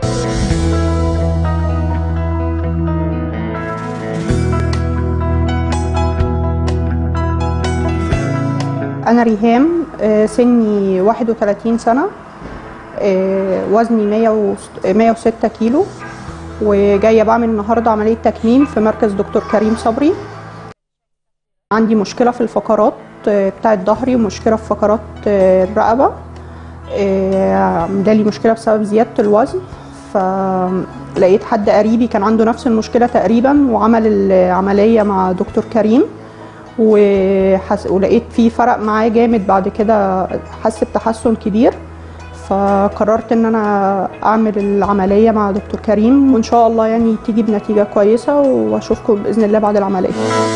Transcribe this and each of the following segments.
أنا ريهام، سني 31 سنة، وزني 106 كيلو، وجاية بعمل النهاردة عملية تكميم في مركز دكتور كريم صبري. عندي مشكلة في الفقرات بتاعت ظهري ومشكلة في فقرات الرقبة. جالي مشكلة بسبب زيادة الوزن، فلقيت حد قريبي كان عنده نفس المشكلة تقريبا وعمل العملية مع دكتور كريم، ولقيت فيه فرق معاه جامد. بعد كده حس بتحسن كبير، فقررت ان انا اعمل العمليه مع دكتور كريم، وان شاء الله يعني تيجي بنتيجه كويسه، واشوفكم باذن الله بعد العمليه.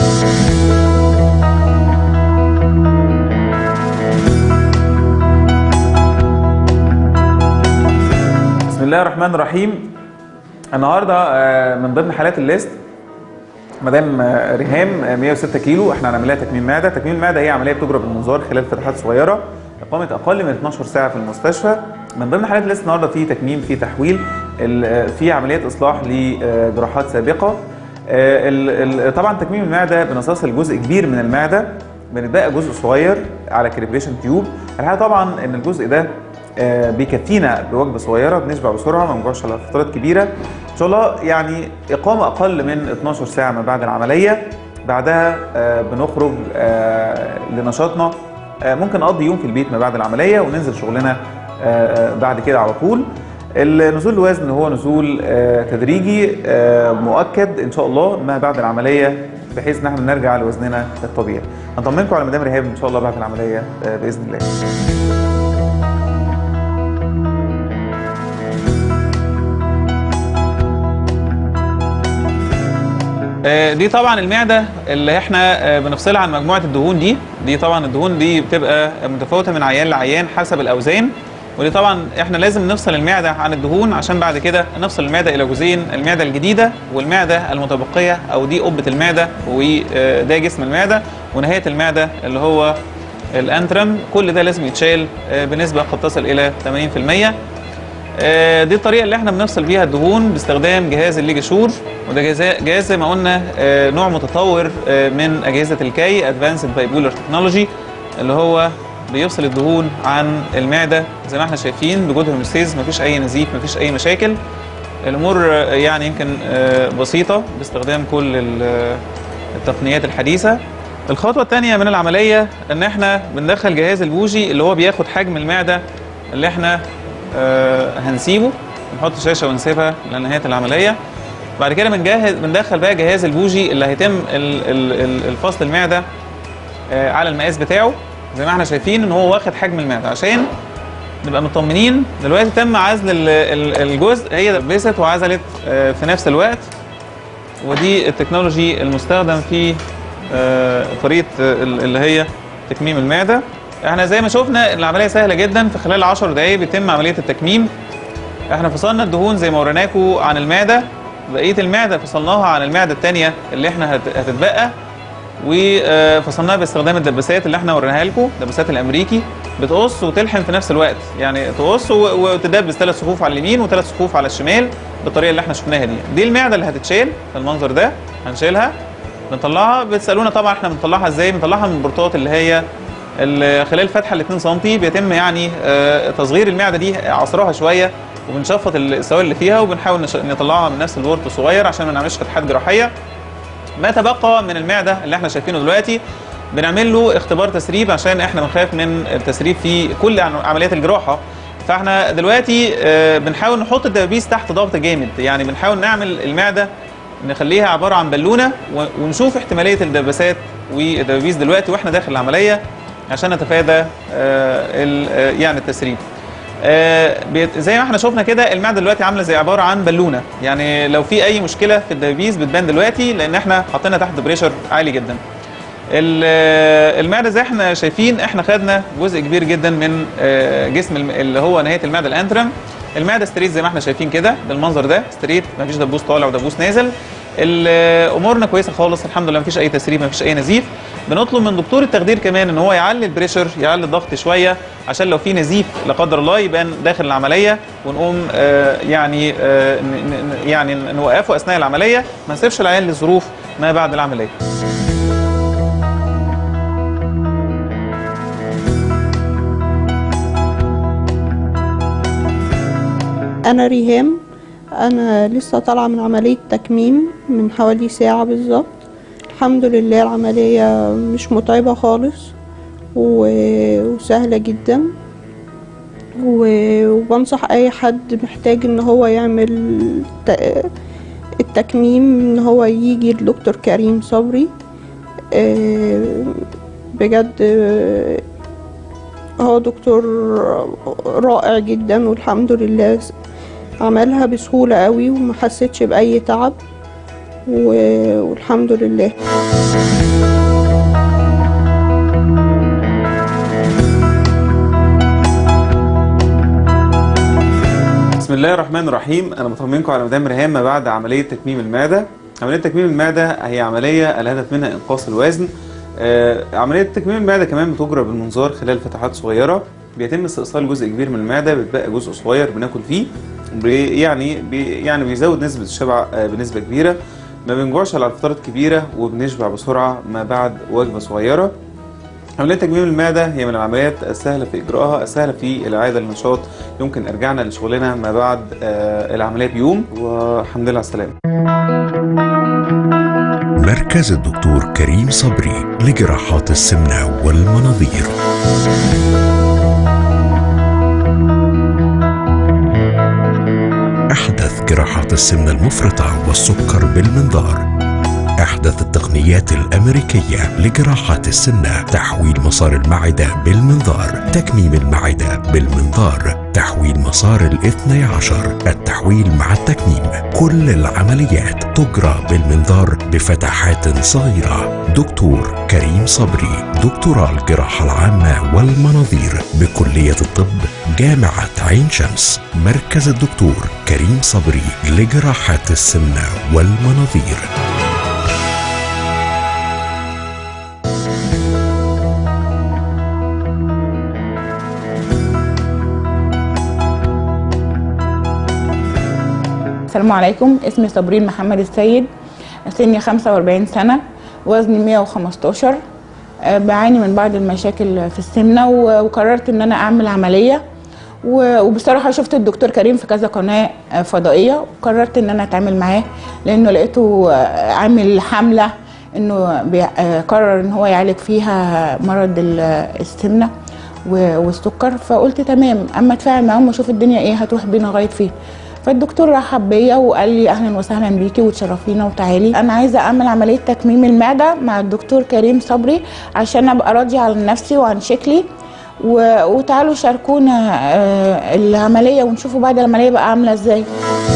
بسم الله الرحمن الرحيم. النهارده من ضمن حالات الليست مدام ريهام 106 كيلو. احنا هنعمل لها تكميم معده. تكميم المعده هي عمليه بتجرى بالمنظار خلال فتحات صغيره، اقامه اقل من 12 ساعه في المستشفى. من ضمن حالات الليست النهارده في تكميم، في تحويل، في عمليات اصلاح لجراحات سابقه. طبعا تكميم المعده بنستأصل جزء كبير من المعده، بنتبقى جزء صغير على كاليبريشن تيوب. الحقيقه طبعا ان الجزء ده بيكفينا بوجبه صغيره، بنشبع بسرعه، ما بنجوعش على فترات كبيره. ان شاء الله يعني اقامه اقل من 12 ساعه ما بعد العمليه. بعدها بنخرج لنشاطنا. ممكن نقضي يوم في البيت ما بعد العمليه وننزل شغلنا بعد كده على طول. النزول الوزن هو نزول تدريجي مؤكد ان شاء الله ما بعد العمليه، بحيث ان احنا نرجع لوزننا الطبيعي. هنطمنكم على مدام ريهام ان شاء الله بعد العمليه باذن الله. دي طبعا المعده اللي احنا بنفصلها عن مجموعه الدهون. دي طبعا الدهون دي بتبقى متفاوته من عيان لعيان حسب الاوزان، ودي طبعا احنا لازم نفصل المعده عن الدهون عشان بعد كده نفصل المعده الى جزئين، المعده الجديده والمعده المتبقيه، او دي قبه المعده وده جسم المعده، ونهايه المعده اللي هو الانترم. كل ده لازم يتشال بنسبه قد تصل الى 80%. دي الطريقه اللي احنا بنفصل بيها الدهون باستخدام جهاز الليجاشور، وده جهاز زي ما قلنا نوع متطور من اجهزه الكي، ادفانسد بايبولر تكنولوجي، اللي هو بيفصل الدهون عن المعده زي ما احنا شايفين بجود هوموستيز، مفيش اي نزيف، مفيش اي مشاكل. الامور يعني يمكن بسيطه باستخدام كل التقنيات الحديثه. الخطوه الثانيه من العمليه ان احنا بندخل جهاز البوجي اللي هو بياخد حجم المعده اللي احنا هنسيبه، نحط شاشه ونسيبها لنهايه العمليه. بعد كده بندخل بقى جهاز البوجي اللي هيتم الفصل المعده على المقاس بتاعه زي ما احنا شايفين ان هو واخد حجم المعده، عشان نبقى مطمنين. دلوقتي تم عزل الجزء، هي دبست وعزلت في نفس الوقت، ودي التكنولوجي المستخدم في طريقه اللي هي تكميم المعده. احنا زي ما شفنا العمليه سهله جدا، في خلال 10 دقائق بيتم عمليه التكميم. احنا فصلنا الدهون زي ما وريناكم عن المعده، بقيه المعده فصلناها عن المعده الثانيه اللي احنا هتتبقى، وفصلناها باستخدام الدباسات اللي احنا وريناها لكم، الدباسات الامريكي بتقص وتلحم في نفس الوقت، يعني تقص وتدبس 3 صفوف على اليمين و3 صفوف على الشمال بالطريقه اللي احنا شفناها دي المعده اللي هتتشال بالمنظر ده. هنشيلها بنطلعها. بتسالونا طبعا احنا بنطلعها ازاي؟ بنطلعها من البورتات اللي هي خلال فتحه ال 2 سم. بيتم يعني تصغير المعده دي، عصرها شويه، وبنشفط السوائل اللي فيها، وبنحاول نطلعها من نفس البورت الصغير عشان ما نعملش فتحات جراحيه. ما تبقى من المعده اللي احنا شايفينه دلوقتي بنعمل له اختبار تسريب، عشان احنا بنخاف من التسريب في كل عمليات الجراحه. فاحنا دلوقتي بنحاول نحط الدبابيس تحت ضغط جامد، يعني بنحاول نعمل المعده نخليها عباره عن بالونه، ونشوف احتماليه الدباسات والدبابيس دلوقتي واحنا داخل العمليه عشان نتفادى يعني التسريب. زي ما احنا شفنا كده المعده دلوقتي عامله زي عباره عن بالونه، يعني لو في اي مشكله في الدبابيس بتبان دلوقتي لان احنا حاطينها تحت بريشر عالي جدا. المعده زي احنا شايفين احنا خدنا جزء كبير جدا من جسم اللي هو نهايه المعده الانترم. المعده ستريت زي ما احنا شايفين كده بالمنظر ده، ستريت، مفيش دبوس طالع ودبوس نازل. امورنا كويسه خالص الحمد لله، مفيش اي تسريب، مفيش اي نزيف. بنطلب من دكتور التخدير كمان ان هو يعلي البريشر، يعلي الضغط شويه، عشان لو في نزيف لا قدر الله يبان داخل العمليه، ونقوم يعني نوقفه اثناء العمليه، ما نسيبش العيان لظروف ما بعد العمليه. أنا ريهام، أنا لسه طالعة من عملية تكميم من حوالي ساعة بالظبط. الحمد لله العملية مش متعبة خالص وسهلة جدا، وبنصح أي حد محتاج إن هو يعمل التكميم إن هو يجي لدكتور كريم صبري. بجد هو دكتور رائع جدا، والحمد لله عملها بسهولة قوي وما حسيتش بأي تعب، والحمد لله. بسم الله الرحمن الرحيم. انا بطمنكم على مدام ريهام ما بعد عمليه تكميم المعده. عمليه تكميم المعده هي عمليه الهدف منها انقاص الوزن. عمليه تكميم المعده كمان بتجرى بالمنظار خلال فتحات صغيره، بيتم استئصال جزء كبير من المعده، بيتبقى جزء صغير بناكل فيه، يعني بيزود نسبه الشبع بنسبه كبيره، ما بنجوعش على فترات كبيره، وبنشبع بسرعه ما بعد وجبه صغيره. عملية تكميم المعدة هي من العمليات السهلة في إجراءها، السهلة في العادة للنشاط، يمكن رجعنا لشغلنا ما بعد العملية بيوم، والحمد لله على السلامة. مركز الدكتور كريم صبري لجراحات السمنة والمناظير. أحدث جراحات السمنة المفرطة والسكر بالمنظار. أحدث التقنيات الأمريكية لجراحات السمنة، تحويل مسار المعدة بالمنظار، تكميم المعدة بالمنظار، تحويل مسار الاثني عشر، التحويل مع التكميم. كل العمليات تجرى بالمنظار بفتحات صغيرة. دكتور كريم صبري، دكتوراه الجراحة العامة والمناظير بكلية الطب جامعة عين شمس. مركز الدكتور كريم صبري لجراحات السمنة والمناظير. السلام عليكم، اسمي صابرين محمد السيد، سني 45 سنة، وزني 115. بعاني من بعض المشاكل في السمنة، وقررت ان انا اعمل عملية. وبصراحة شفت الدكتور كريم في كذا قناة فضائية، وقررت ان انا اتعامل معاه لانه لقيته عامل حملة انه قرر ان هو يعالج فيها مرض السمنة والسكر. فقلت تمام، اما اتفاعل معاهم واشوف الدنيا ايه هتروح بينا لغاية فيه. فالدكتور رحب بيا وقال لي اهلا وسهلا بيكي وتشرفينا وتعالي. انا عايزه اعمل عمليه تكميم المعده مع الدكتور كريم صبري عشان ابقى راضيه عن نفسي وعن شكلي، وتعالوا شاركونا العمليه ونشوفوا بعد العمليه بقى عامله ازاي.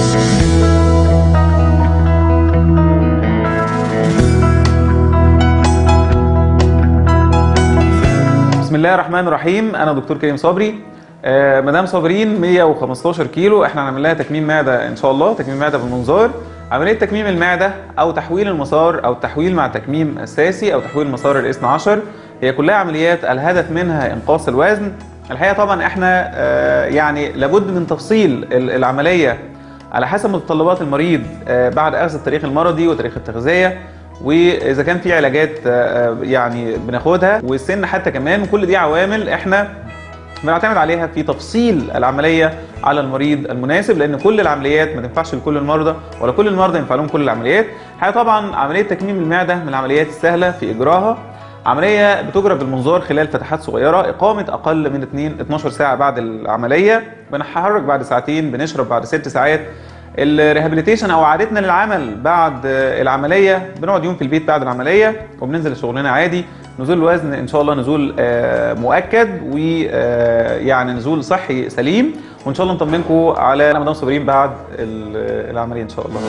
بسم الله الرحمن الرحيم. انا دكتور كريم صبري. مدام صابرين 115 كيلو، احنا هنعمل لها تكميم معده ان شاء الله، تكميم معده بالمنظار. عمليه تكميم المعده او تحويل المسار او التحويل مع تكميم اساسي او تحويل مسار الاثني عشر هي كلها عمليات الهدف منها انقاص الوزن. الحقيقه طبعا احنا يعني لابد من تفصيل العمليه على حسب متطلبات المريض بعد اخذ التاريخ المرضي وتاريخ التغذيه، واذا كان في علاجات يعني بناخدها، والسن حتى كمان. كل دي عوامل احنا بنعتمد عليها في تفصيل العمليه على المريض المناسب، لان كل العمليات ما تنفعش لكل المرضى، ولا كل المرضى ينفع لهم كل العمليات. الحقيقه طبعا عمليه تكميم المعده من العمليات السهله في اجراها. عمليه بتجرى بالمنظار خلال فتحات صغيره، اقامه اقل من 12 ساعه بعد العمليه، بنتحرك بعد ساعتين، بنشرب بعد 6 ساعات. الريهابيليتيشن او عادتنا للعمل بعد العمليه، بنقعد يوم في البيت بعد العمليه وبننزل لشغلنا عادي. نزول الوزن ان شاء الله نزول مؤكد، ويعني نزول صحي سليم، وان شاء الله نطمنكم على مدام صابرين بعد العمليه ان شاء الله.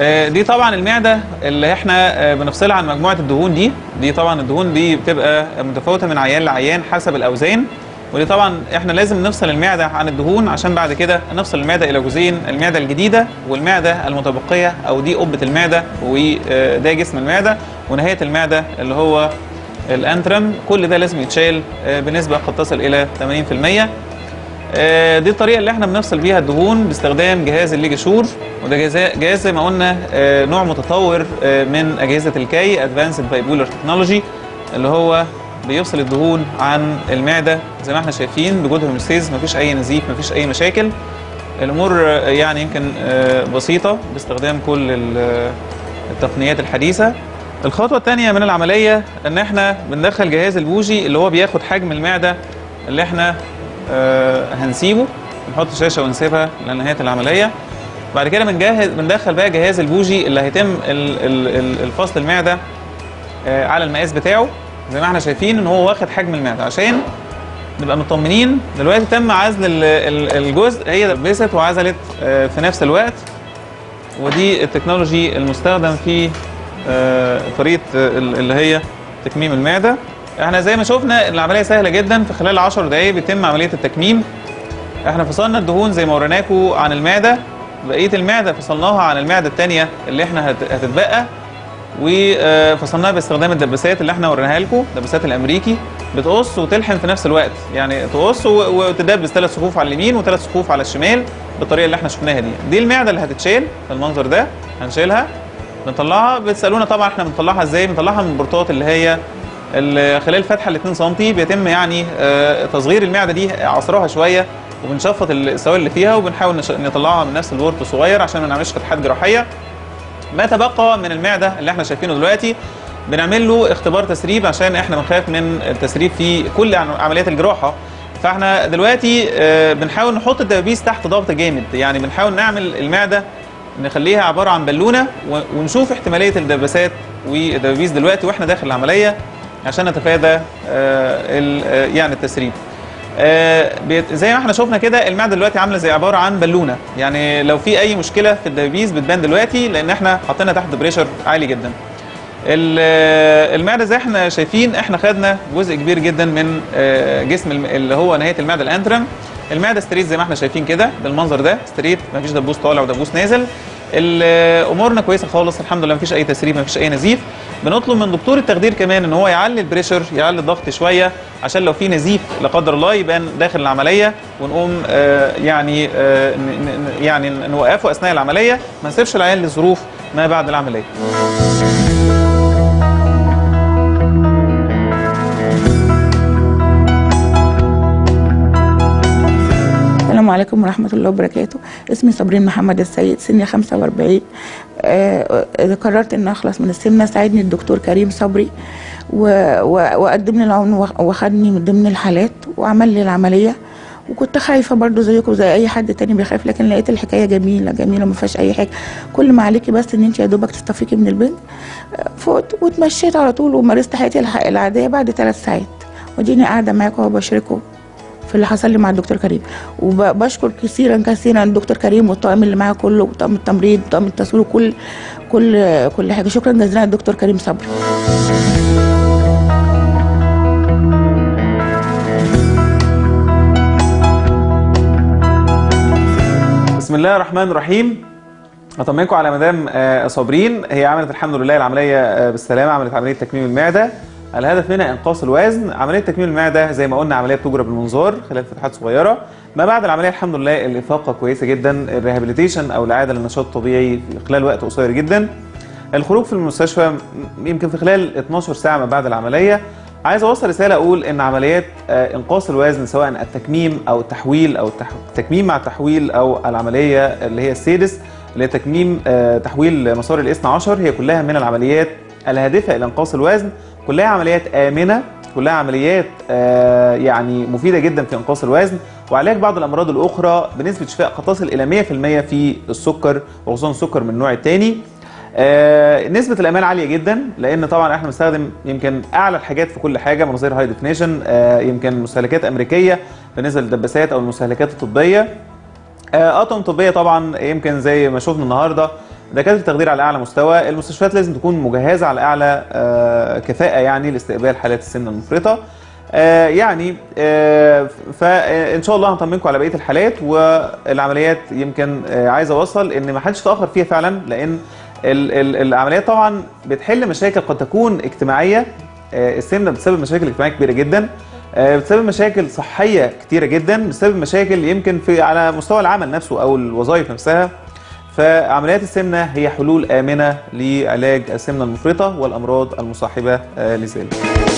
دي طبعا المعده اللي احنا بنفصلها عن مجموعه الدهون دي طبعا الدهون دي بتبقى متفاوته من عيان لعيان حسب الاوزان. ودي طبعا احنا لازم نفصل المعده عن الدهون عشان بعد كده نفصل المعده الى جزئين، المعده الجديده والمعده المتبقيه، او دي قبه المعده وده جسم المعده، ونهايه المعده اللي هو الانترم. كل ده لازم يتشال بنسبه قد تصل الى 80%. دي الطريقه اللي احنا بنفصل بيها الدهون باستخدام جهاز الليجاشور، وده جهاز زي ما قلنا نوع متطور من اجهزه الكاي ادفانسد بايبولر تكنولوجي، اللي هو بيفصل الدهون عن المعده زي ما احنا شايفين بجود هوميوستيز، مفيش اي نزيف، مفيش اي مشاكل. الامور يعني يمكن بسيطه باستخدام كل التقنيات الحديثه. الخطوه الثانيه من العمليه ان احنا بندخل جهاز البوجي اللي هو بياخد حجم المعده اللي احنا هنسيبه، نحط شاشه ونسيبها لنهايه العمليه. بعد كده بندخل بقى جهاز البوجي اللي هيتم الفصل المعده على المقاس بتاعه زي ما احنا شايفين ان هو واخد حجم المعده، عشان نبقى مطمنين. دلوقتي تم عزل الجزء، هي دبست وعزلت في نفس الوقت، ودي التكنولوجي المستخدم في طريقه اللي هي تكميم المعده. احنا زي ما شفنا العمليه سهله جدا، في خلال 10 دقائق بيتم عمليه التكميم. احنا فصلنا الدهون زي ما وريناكم عن المعده، بقيه المعده فصلناها عن المعده الثانيه اللي احنا هتتبقى، وفصلناها باستخدام الدباسات اللي احنا وريناها لكم، الدباسات الامريكي بتقص وتلحم في نفس الوقت، يعني تقص وتدبس 3 صفوف على اليمين و3 صفوف على الشمال بالطريقه اللي احنا شفناها دي المعده اللي هتتشال بالمنظر ده. هنشيلها بنطلعها، بتسالونا طبعا احنا بنطلعها ازاي. بنطلعها من البورتات اللي هي خلال فتحه ال 2 سم، بيتم يعني تصغير المعده دي، عصرها شويه وبنشفط السوائل اللي فيها، وبنحاول نطلعها من نفس البورت الصغير عشان ما نعملش فتحات جراحيه. ما تبقى من المعده اللي احنا شايفينه دلوقتي بنعمل له اختبار تسريب، عشان احنا بنخاف من التسريب في كل عمليات الجراحه. فاحنا دلوقتي بنحاول نحط الدبابيس تحت ضغط جامد، يعني بنحاول نعمل المعده نخليها عباره عن بالونه، ونشوف احتماليه الدباسات والدبابيس دلوقتي واحنا داخل العمليه عشان نتفادى يعني التسريب. زي ما احنا شفنا كده المعده دلوقتي عامله زي عباره عن بالونه، يعني لو في اي مشكله في الدبابيس بتبان دلوقتي لان احنا حاطينها تحت بريشر عالي جدا. المعده زي احنا شايفين احنا خدنا جزء كبير جدا من جسم اللي هو نهايه المعده الانترم. المعده ستريت زي ما احنا شايفين كده بالمنظر ده، ستريت، مفيش دبوس طالع ودبوس نازل. امورنا كويسه خالص الحمد لله، مفيش اي تسريب، مفيش اي نزيف. بنطلب من دكتور التخدير كمان ان هو يعلي البريشر، يعلي الضغط شويه، عشان لو في نزيف لا قدر الله يبان داخل العمليه، ونقوم يعني نوقفه اثناء العمليه، ما نسيبش العيان لظروف ما بعد العمليه. السلام عليكم ورحمة الله وبركاته. اسمي صابرين محمد السيد، سني 45. قررت ان اخلص من السمنة. ساعدني الدكتور كريم صبري وقدم لي العون واخدني من ضمن الحالات وعمل لي العملية. وكنت خايفة برضو زيكم زي اي حد تاني بيخاف، لكن لقيت الحكاية جميلة جميلة ما فيهاش اي حاجة. كل ما عليكي بس ان انت يا دوبك تستفيقي من البنج. فوت واتمشيت على طول ومارست حياتي العادية بعد 3 ساعات، وديني قاعدة معاكم وبشارككم في اللي حصل لي مع الدكتور كريم. وبشكر كثيرا الدكتور كريم والطاقم اللي معاه كله، وطاقم التمريض وطاقم التصوير وكل حاجه. شكرا جزيلا للدكتور كريم صبري. بسم الله الرحمن الرحيم. اطمنكم على مدام صابرين، هي عملت الحمد لله العمليه بالسلامه، عملت عمليه تكميم المعده. الهدف منها انقاص الوزن. عمليه تكميم المعده زي ما قلنا عمليه بتجرى بالمنظار خلال فتحات صغيره. ما بعد العمليه الحمد لله الافاقه كويسه جدا، الريهابيليتيشن او العاده للنشاط الطبيعي في خلال وقت قصير جدا. الخروج في المستشفى يمكن في خلال 12 ساعه ما بعد العمليه. عايز اوصل رساله اقول ان عمليات انقاص الوزن سواء التكميم او التحويل او التكميم مع التحويل او العمليه اللي هي السيدس اللي هي تكميم تحويل مسار الاثنى عشر، هي كلها من العمليات الهادفه الى انقاص الوزن. كلها عمليات آمنة، كلها عمليات يعني مفيدة جدا في انقاص الوزن وعلاج بعض الأمراض الأخرى بنسبة شفاء قد تصل إلى 100% في السكر، وخصوصا السكر من النوع الثاني. نسبة الأمان عالية جدا، لأن طبعا احنا بنستخدم يمكن أعلى الحاجات في كل حاجة، مناظير هاي ديفينيشن، يمكن مستهلكات أمريكية بالنسبة للدباسات أو المستهلكات الطبية. أطقم طبية طبعا يمكن زي ما شفنا النهارده دكاتره التخدير على اعلى مستوى. المستشفيات لازم تكون مجهزه على اعلى كفاءه يعني لاستقبال حالات السمنه المفرطه. فان شاء الله هنطمنكم على بقيه الحالات والعمليات. يمكن عايز اوصل ان ما حدش تاخر فيها فعلا، لان العمليات طبعا بتحل مشاكل قد تكون اجتماعيه. السمنه بتسبب مشاكل اجتماعيه كبيره جدا، بتسبب مشاكل صحيه كتيره جدا، بتسبب مشاكل يمكن على مستوى العمل نفسه او الوظائف نفسها. فعمليات السمنه هي حلول امنه لعلاج السمنه المفرطه والامراض المصاحبه لذلك.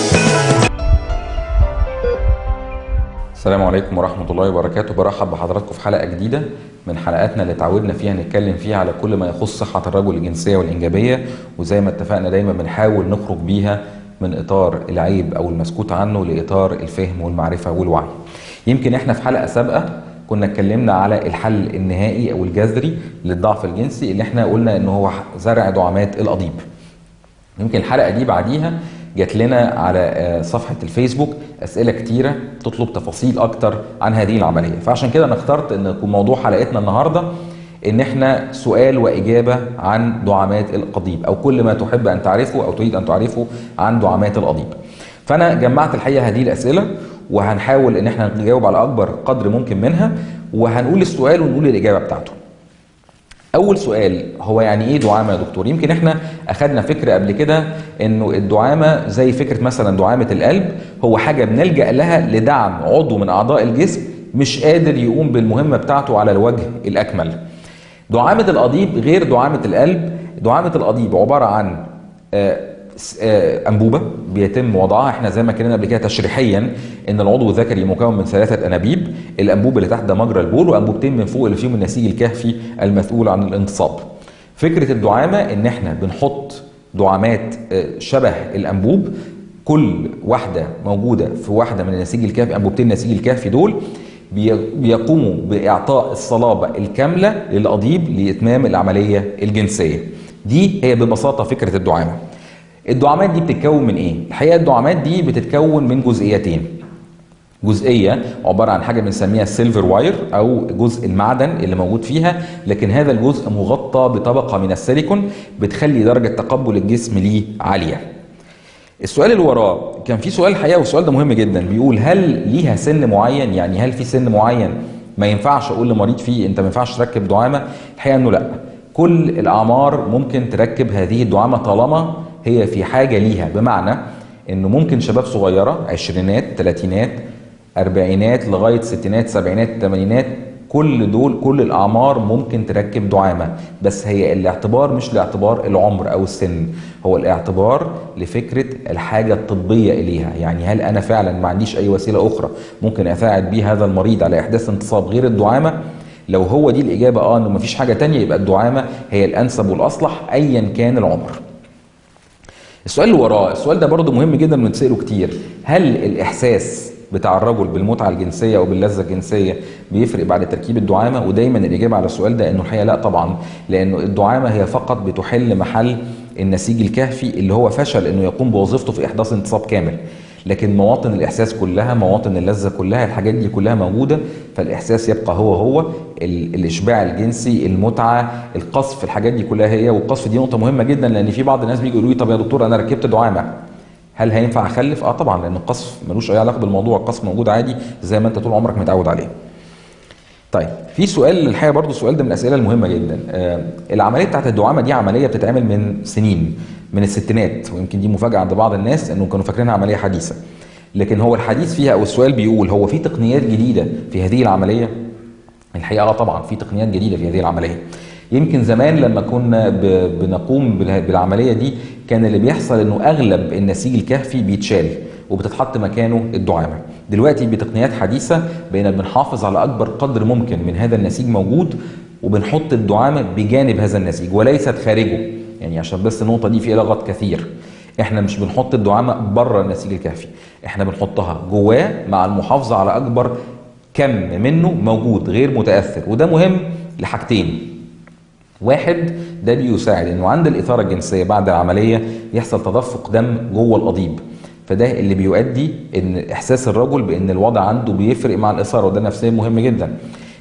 السلام عليكم ورحمة الله وبركاته. برحب بحضراتكم في حلقة جديدة من حلقاتنا اللي اتعودنا فيها نتكلم فيها على كل ما يخص صحة الرجل الجنسية والإنجابية، وزي ما اتفقنا دايما بنحاول نخرج بيها من إطار العيب أو المسكوت عنه لإطار الفهم والمعرفة والوعي. يمكن احنا في حلقة سابقة كنا اتكلمنا على الحل النهائي أو الجذري للضعف الجنسي اللي احنا قلنا إنه هو زرع دعامات القضيب. يمكن الحلقة دي بعديها جات لنا على صفحة الفيسبوك أسئلة كتيرة تطلب تفاصيل أكتر عن هذه العملية، فعشان كده أنا اخترت أن يكون موضوع حلقتنا النهاردة إن احنا سؤال وإجابة عن دعامات القضيب، أو كل ما تحب أن تعرفه أو تريد أن تعرفه عن دعامات القضيب. فأنا جمعت الحقيقة هذه الأسئلة وهنحاول إن احنا نجاوب على أكبر قدر ممكن منها، وهنقول السؤال ونقول الإجابة بتاعته. أول سؤال هو يعني إيه دعامة يا دكتور؟ يمكن إحنا أخدنا فكرة قبل كده إنه الدعامة زي فكرة مثلا دعامة القلب، هو حاجة بنلجأ لها لدعم عضو من أعضاء الجسم مش قادر يقوم بالمهمة بتاعته على الوجه الأكمل. دعامة القضيب غير دعامة القلب. دعامة القضيب عبارة عن أنبوبة بيتم وضعها، احنا زي ما اتكلمنا قبل كده تشريحيا ان العضو الذكري مكون من 3 انابيب. الانبوب اللي تحت ده مجرى البول، وانبوبتين من فوق اللي فيهم النسيج الكهفي المسؤول عن الانتصاب. فكرة الدعامة ان احنا بنحط دعامات شبه الانبوب، كل واحدة موجودة في واحدة من النسيج الكهفي، انبوبتين النسيج الكهفي دول بيقوموا باعطاء الصلابة الكاملة للقضيب لاتمام العملية الجنسية. دي هي ببساطة فكرة الدعامة. الدعامات دي بتتكون من ايه؟ الحقيقه الدعامات دي بتتكون من جزئيتين. جزئيه عباره عن حاجه بنسميها السيلفر واير او جزء المعدن اللي موجود فيها، لكن هذا الجزء مغطى بطبقه من السيليكون بتخلي درجه تقبل الجسم ليه عاليه. السؤال اللي وراه كان في سؤال الحقيقه، والسؤال ده مهم جدا، بيقول هل ليها سن معين؟ يعني هل في سن معين ما ينفعش اقول لمريض فيه انت ما ينفعش تركب دعامه؟ الحقيقه انه لا، كل الاعمار ممكن تركب هذه الدعامه طالما هي في حاجة ليها. بمعنى انه ممكن شباب صغيرة، عشرينات، تلاتينات، اربعينات، لغاية ستينات، سبعينات، تمانينات، كل الاعمار ممكن تركب دعامة. بس هي الاعتبار مش لاعتبار العمر او السن، هو الاعتبار لفكرة الحاجة الطبية اليها. يعني هل انا فعلا ما عنديش اي وسيلة اخرى ممكن اساعد بيها هذا المريض على احداث انتصاب غير الدعامة؟ لو هو دي الاجابة انه مفيش حاجة تانية، يبقى الدعامة هي الانسب والاصلح ايا كان العمر. السؤال اللي وراه، السؤال ده برضه مهم جدا ونتسأله كتير، هل الإحساس بتاع الرجل بالمتعة الجنسية أو باللذة الجنسية بيفرق بعد تركيب الدعامة؟ ودايما الإجابة على السؤال ده إنه الحقيقة لا طبعا، لأنه الدعامة هي فقط بتحل محل النسيج الكهفي اللي هو فشل إنه يقوم بوظيفته في إحداث انتصاب كامل، لكن مواطن الإحساس كلها، مواطن اللذة كلها، الحاجات دي كلها موجودة، فالإحساس يبقى هو الإشباع الجنسي، المتعة، القصف، الحاجات دي كلها هي. والقصف دي نقطة مهمة جدا، لأن في بعض الناس بيجوا يقولوا لي طب يا دكتور أنا ركبت دعامة هل هينفع أخلف؟ طبعا، لأن القصف ملوش أي علاقة بالموضوع، القصف موجود عادي زي ما أنت طول عمرك متعود عليه. طيب في سؤال الحقيقة برضو، السؤال ده من الأسئلة المهمة جدا. العملية بتاعت الدعامة دي عملية بتتعمل من سنين، من الستينات، ويمكن دي مفاجأة عند بعض الناس انه كانوا فاكرينها عملية حديثة، لكن هو الحديث فيها او السؤال بيقول هو في تقنيات جديدة في هذه العملية؟ الحقيقة طبعا في تقنيات جديدة في هذه العملية. يمكن زمان لما كنا بنقوم بالعملية دي كان اللي بيحصل انه اغلب النسيج الكهفي بيتشال وبتتحط مكانه الدعامة. دلوقتي بتقنيات حديثة بقينا بنحافظ على اكبر قدر ممكن من هذا النسيج موجود، وبنحط الدعامة بجانب هذا النسيج وليست خارجه. يعني عشان بس النقطة دي فيها لغط كثير، احنا مش بنحط الدعامة بره النسيج الكهفي، احنا بنحطها جواه مع المحافظة على اكبر كم منه موجود غير متأثر. وده مهم لحاجتين. واحد، ده بيساعد انه عند الاثارة الجنسية بعد العملية يحصل تدفق دم جوه القضيب، فده اللي بيؤدي ان احساس الرجل بان الوضع عنده بيفرق مع الاثارة، وده نفسيا مهم جدا.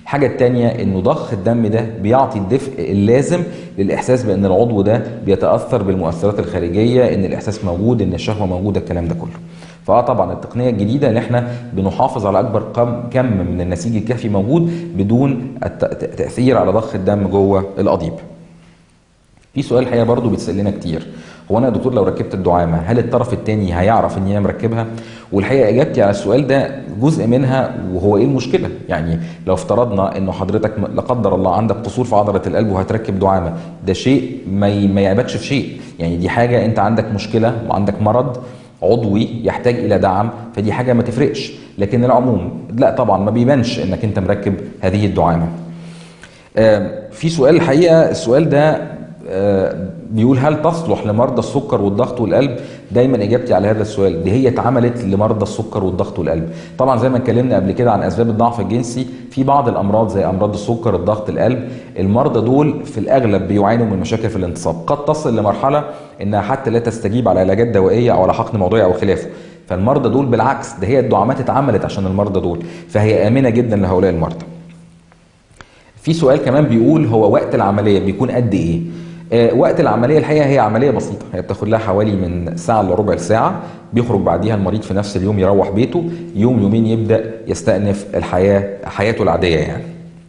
الحاجه الثانيه انه ضخ الدم ده بيعطي الدفء اللازم للاحساس بان العضو ده بيتاثر بالمؤثرات الخارجيه، ان الاحساس موجود، ان الشهوه موجوده، الكلام ده كله. طبعا التقنيه الجديده ان احنا بنحافظ على اكبر كم من النسيج الكهفي موجود بدون التاثير على ضخ الدم جوه القضيب. في سؤال الحقيقه برضو بيتسالنا كتير، هو انا يا دكتور لو ركبت الدعامه هل الطرف الثاني هيعرف اني انا مركبها؟ والحقيقه اجابتي على السؤال ده جزء منها وهو ايه المشكله؟ يعني لو افترضنا انه حضرتك لا قدر الله عندك قصور في عضله القلب وهتركب دعامه، ده شيء ما يعيبكش في شيء، يعني دي حاجه انت عندك مشكله وعندك مرض عضوي يحتاج الى دعم، فدي حاجه ما تفرقش. لكن العموم لا طبعا ما بيبانش انك انت مركب هذه الدعامه. في سؤال الحقيقه، السؤال ده بيقول هل تصلح لمرضى السكر والضغط والقلب؟ دايما اجابتي على هذا السؤال دي هي اتعملت لمرضى السكر والضغط والقلب. طبعا زي ما اتكلمنا قبل كده عن اسباب الضعف الجنسي، في بعض الامراض زي امراض السكر الضغط القلب المرضى دول في الاغلب بيعانوا من مشاكل في الانتصاب، قد تصل لمرحله انها حتى لا تستجيب على علاجات دوائيه او على حقن موضعي او خلافه. فالمرضى دول بالعكس ده هي الدعامات اتعملت عشان المرضى دول، فهي امنه جدا لهؤلاء المرضى. في سؤال كمان بيقول هو وقت العمليه بيكون قد ايه؟ وقت العمليه الحقيقه هي عمليه بسيطه، هي بتاخد لها حوالي من ساعه لربع ساعه، بيخرج بعديها المريض في نفس اليوم يروح بيته، يوم يومين يبدا يستأنف حياته العاديه يعني.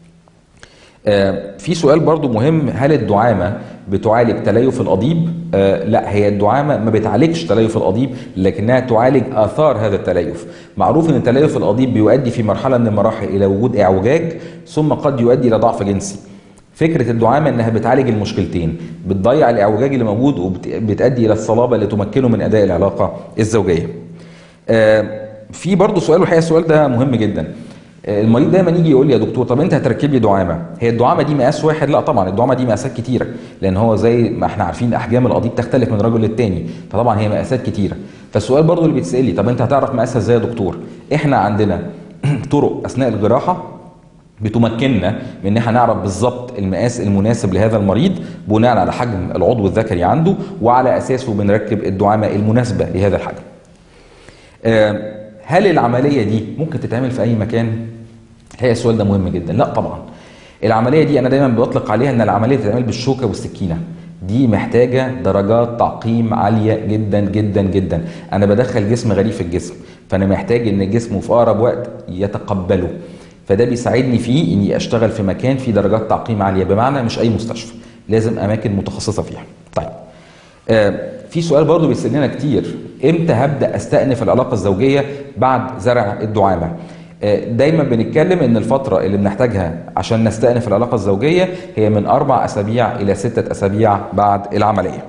في سؤال برضو مهم، هل الدعامه بتعالج تليف القضيب؟ لا، هي الدعامه ما بتعالجش تليف القضيب لكنها تعالج اثار هذا التليف. معروف ان تليف القضيب بيؤدي في مرحله من المراحل الى وجود اعوجاج ثم قد يؤدي الى ضعف جنسي. فكرة الدعامة انها بتعالج المشكلتين، بتضيع الاعوجاج اللي موجود وبتؤدي الى الصلابة اللي تمكنه من اداء العلاقة الزوجية. في برضو سؤال، والحقيقة السؤال ده مهم جدا. المريض دايما يجي يقول لي يا دكتور طب انت هتركب لي دعامة، هي الدعامة دي مقاس واحد؟ لا طبعا، الدعامة دي مقاسات كتيرة، لان هو زي ما احنا عارفين احجام القضيب تختلف من رجل للتاني، فطبعا هي مقاسات كتيرة. فالسؤال برضو اللي بيتسأل لي طب انت هتعرف مقاسها ازاي يا دكتور؟ احنا عندنا طرق اثناء الجراحة بتمكننا من ان احنا نعرف بالظبط المقاس المناسب لهذا المريض بناء على حجم العضو الذكري عنده، وعلى اساسه بنركب الدعامه المناسبه لهذا الحجم. هل العمليه دي ممكن تتعمل في اي مكان؟ الحقيقه السؤال ده مهم جدا. لا طبعا، العمليه دي انا دايما بطلق عليها ان العمليه تتعمل بالشوكه والسكينه، دي محتاجه درجات تعقيم عاليه جدا جدا جدا. انا بدخل جسم غريب في الجسم، فانا محتاج ان جسمه في اقرب وقت يتقبله، فده بيساعدني فيه اني اشتغل في مكان فيه درجات تعقيم عاليه، بمعنى مش اي مستشفى، لازم اماكن متخصصه فيها. طيب في سؤال برضو بيسالنا كتير، امتى هبدا استأنف العلاقه الزوجيه بعد زرع الدعامه؟ دايما بنتكلم ان الفتره اللي بنحتاجها عشان نستأنف العلاقه الزوجيه هي من 4 أسابيع الى 6 أسابيع بعد العمليه.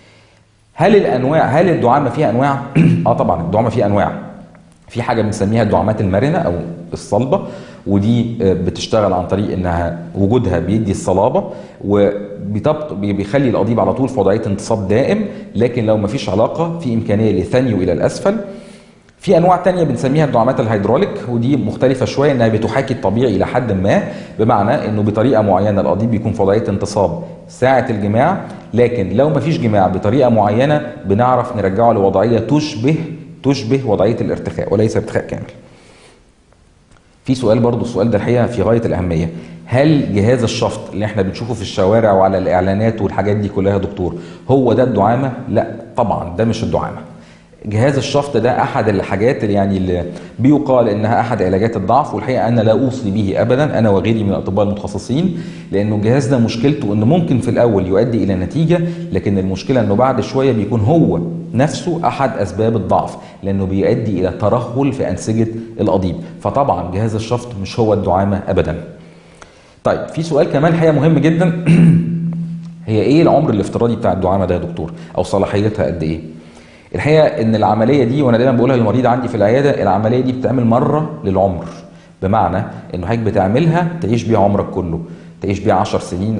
هل الدعامه فيها انواع؟ طبعا الدعامه فيها انواع. في حاجه بنسميها الدعامات المرنه او الصلبه، ودي بتشتغل عن طريق انها وجودها بيدي الصلابه وبيخلي القضيب على طول في وضعيه انتصاب دائم، لكن لو مفيش علاقه في امكانيه لثنيه الى الاسفل. في انواع تانية بنسميها الدعامات الهيدروليك، ودي مختلفه شويه انها بتحاكي الطبيعي الى حد ما، بمعنى انه بطريقه معينه القضيب بيكون في وضعيه انتصاب ساعه الجماع، لكن لو مفيش جماع بطريقه معينه بنعرف نرجعه لوضعيه تشبه وضعيه الارتخاء وليس ارتخاء كامل. في سؤال برضو، السؤال ده الحقيقه في غايه الاهميه، هل جهاز الشفط اللي احنا بنشوفه في الشوارع وعلى الاعلانات والحاجات دي كلها يا دكتور هو ده الدعامه؟ لا طبعا، ده مش الدعامه. جهاز الشفط ده احد الحاجات اللي بيقال انها احد علاجات الضعف، والحقيقه انا لا اوصي به ابدا انا وغيري من الاطباء المتخصصين، لانه الجهاز ده مشكلته انه ممكن في الاول يؤدي الى نتيجه، لكن المشكله انه بعد شويه بيكون هو نفسه احد اسباب الضعف، لانه بيؤدي الى ترهل في انسجه القضيب، فطبعا جهاز الشفط مش هو الدعامه ابدا. طيب في سؤال كمان الحقيقه مهم جدا، هي ايه العمر الافتراضي بتاع الدعامه ده يا دكتور، او صلاحيتها قد ايه؟ الحقيقه ان العمليه دي، وانا دايما بقولها للمريض عندي في العياده، العمليه دي بتتعمل مره للعمر، بمعنى انه حضرتك بتعملها تعيش بيها عمرك كله، تعيش بيها 10 سنين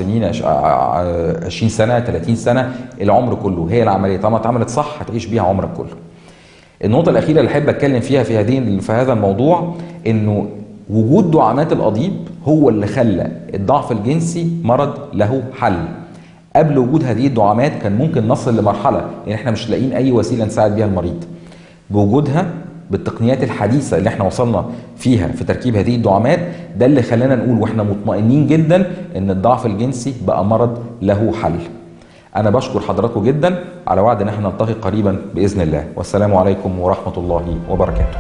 20 سنه 30 سنه، العمر كله. هي العمليه طالما اتعملت صح هتعيش بيها عمرك كله. النقطه الاخيره اللي احب اتكلم فيها في هذا الموضوع، انه وجود دعامات القضيب هو اللي خلى الضعف الجنسي مرض له حل. قبل وجود هذه الدعامات كان ممكن نصل لمرحله ان احنا مش لاقيين اي وسيله نساعد بيها المريض. بوجودها بالتقنيات الحديثه اللي احنا وصلنا فيها في تركيب هذه الدعامات، ده اللي خلانا نقول واحنا مطمئنين جدا ان الضعف الجنسي بقى مرض له حل. انا بشكر حضراتكم جدا، على وعد ان احنا نلتقي قريبا باذن الله، والسلام عليكم ورحمه الله وبركاته.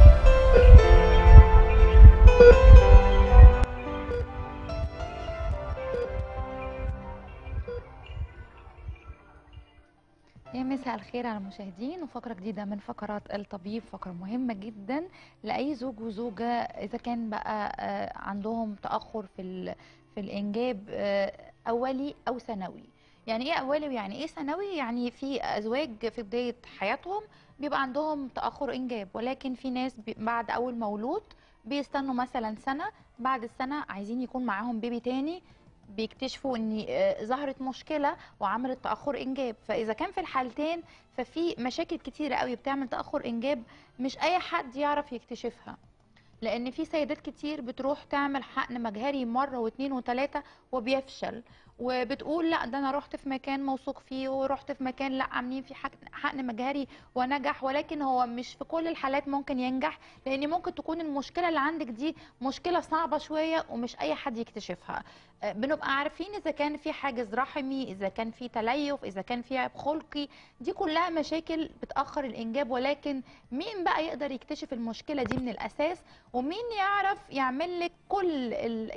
يا مساء الخير على المشاهدين، وفقرة جديدة من فقرات الطبيب، فقرة مهمة جدا لأي زوج وزوجة إذا كان بقى عندهم تأخر في الإنجاب أولي أو ثانوي. يعني إيه أولي ويعني إيه ثانوي؟ يعني في أزواج في بداية حياتهم بيبقى عندهم تأخر إنجاب، ولكن في ناس بعد أول مولود بيستنوا مثلا سنة، بعد السنة عايزين يكون معاهم بيبي تاني، بيكتشفوا ان ظهرت مشكله وعملت تاخر انجاب. فاذا كان في الحالتين ففي مشاكل كتيره قوي بتعمل تاخر انجاب مش اي حد يعرف يكتشفها، لان في سيدات كتير بتروح تعمل حقن مجهري مره واثنين وثلاثه وبيفشل، وبتقول لا ده انا رحت في مكان موثوق فيه ورحت في مكان لا عاملين فيه حقن مجهري ونجح، ولكن هو مش في كل الحالات ممكن ينجح، لان ممكن تكون المشكله اللي عندك دي مشكله صعبه شويه ومش اي حد يكتشفها. بنبقى عارفين اذا كان في حاجز رحمي، اذا كان في تليف، اذا كان في عيب خلقي، دي كلها مشاكل بتاخر الانجاب. ولكن مين بقى يقدر يكتشف المشكله دي من الاساس، ومين يعرف يعمل لك كل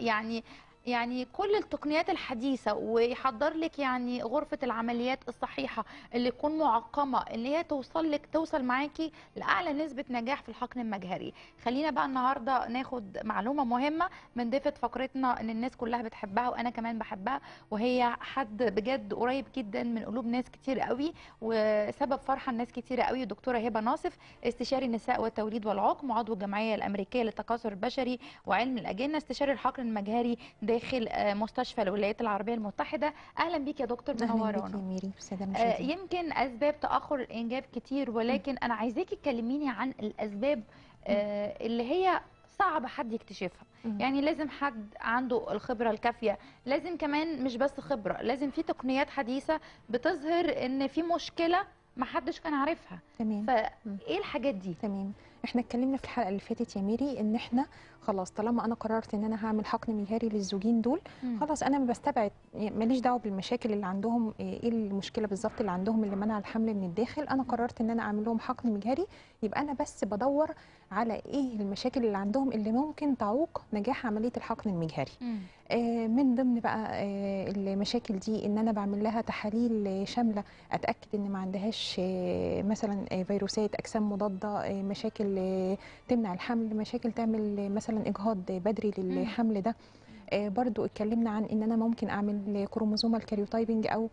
يعني كل التقنيات الحديثه ويحضر لك يعني غرفه العمليات الصحيحه اللي تكون معقمه اللي هي توصل معاكي لاعلى نسبه نجاح في الحقن المجهري. خلينا بقى النهارده ناخد معلومه مهمه من ضيفه فقرتنا ان الناس كلها بتحبها وانا كمان بحبها، وهي حد بجد قريب جدا من قلوب ناس كتير قوي وسبب فرحه ناس كتير قوي. دكتوره هبه ناصف، استشاري النساء والتوليد والعقم، وعضو الجمعيه الامريكيه للتكاثر البشري وعلم الاجنه، استشاري الحقن المجهري داخل مستشفى الولايات العربيه المتحده. اهلا بيك يا دكتور، منورانا. اهلا بيك يا ميري، بالساده المشاهدين. يمكن اسباب تاخر الانجاب كتير، ولكن انا عايزاكي تكلميني عن الاسباب اللي هي صعب حد يكتشفها. يعني لازم حد عنده الخبره الكافيه، لازم كمان مش بس خبره، لازم في تقنيات حديثه بتظهر ان في مشكله ما حدش كان عارفها. تمام. فايه الحاجات دي؟ تمام. احنا اتكلمنا في الحلقه اللي فاتت يا ميري ان احنا خلاص طالما انا قررت ان انا هعمل حقن مجهري للزوجين دول، خلاص انا بستبعد، ماليش دعوه بالمشاكل اللي عندهم، ايه المشكله بالظبط اللي عندهم اللي منع الحمل من الداخل. انا قررت ان انا اعمل لهم حقن مجهري، يبقى انا بس بدور على ايه المشاكل اللي عندهم اللي ممكن تعوق نجاح عمليه الحقن المجهري. من ضمن بقى المشاكل دي ان انا بعمل لها تحاليل شامله اتاكد ان ما عندهاش مثلا فيروسات، اجسام مضاده، مشاكل تمنع الحمل، مشاكل تعمل مثلا اجهاض بدري للحمل ده. برضو اتكلمنا عن ان انا ممكن اعمل كروموزومال كاريوتايبنج او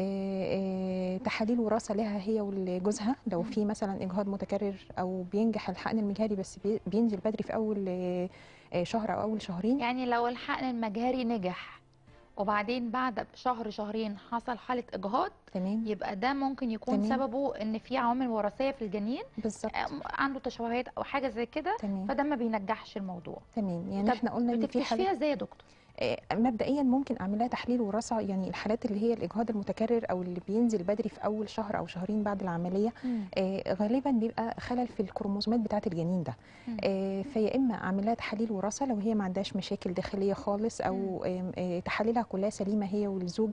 تحاليل وراثه لها هي ولجوزها لو في مثلا اجهاض متكرر او بينجح الحقن المجهري بس بينزل بدري في اول شهر او اول شهرين. يعني لو الحقن المجهري نجح وبعدين بعد شهر شهرين حصل حاله اجهاض، تمام، يبقى ده ممكن يكون تمام. سببه ان في عوامل وراثيه في الجنين بالظبط، عنده تشوهات او حاجه زي كده، فده ما بينجحش الموضوع. تمام. يعني احنا قلنا ان في حاله ازاي يا دكتور؟ مبدئيا ممكن اعمل لها تحليل وراثه، يعني الحالات اللي هي الاجهاض المتكرر او اللي بينزل بدري في اول شهر او شهرين بعد العمليه غالبا بيبقى خلل في الكروموزومات بتاعه الجنين ده. فيا اما اعمل لها تحاليل وراثه لو هي ما عندهاش مشاكل داخليه خالص او تحاليلها كلها سليمه هي والزوج.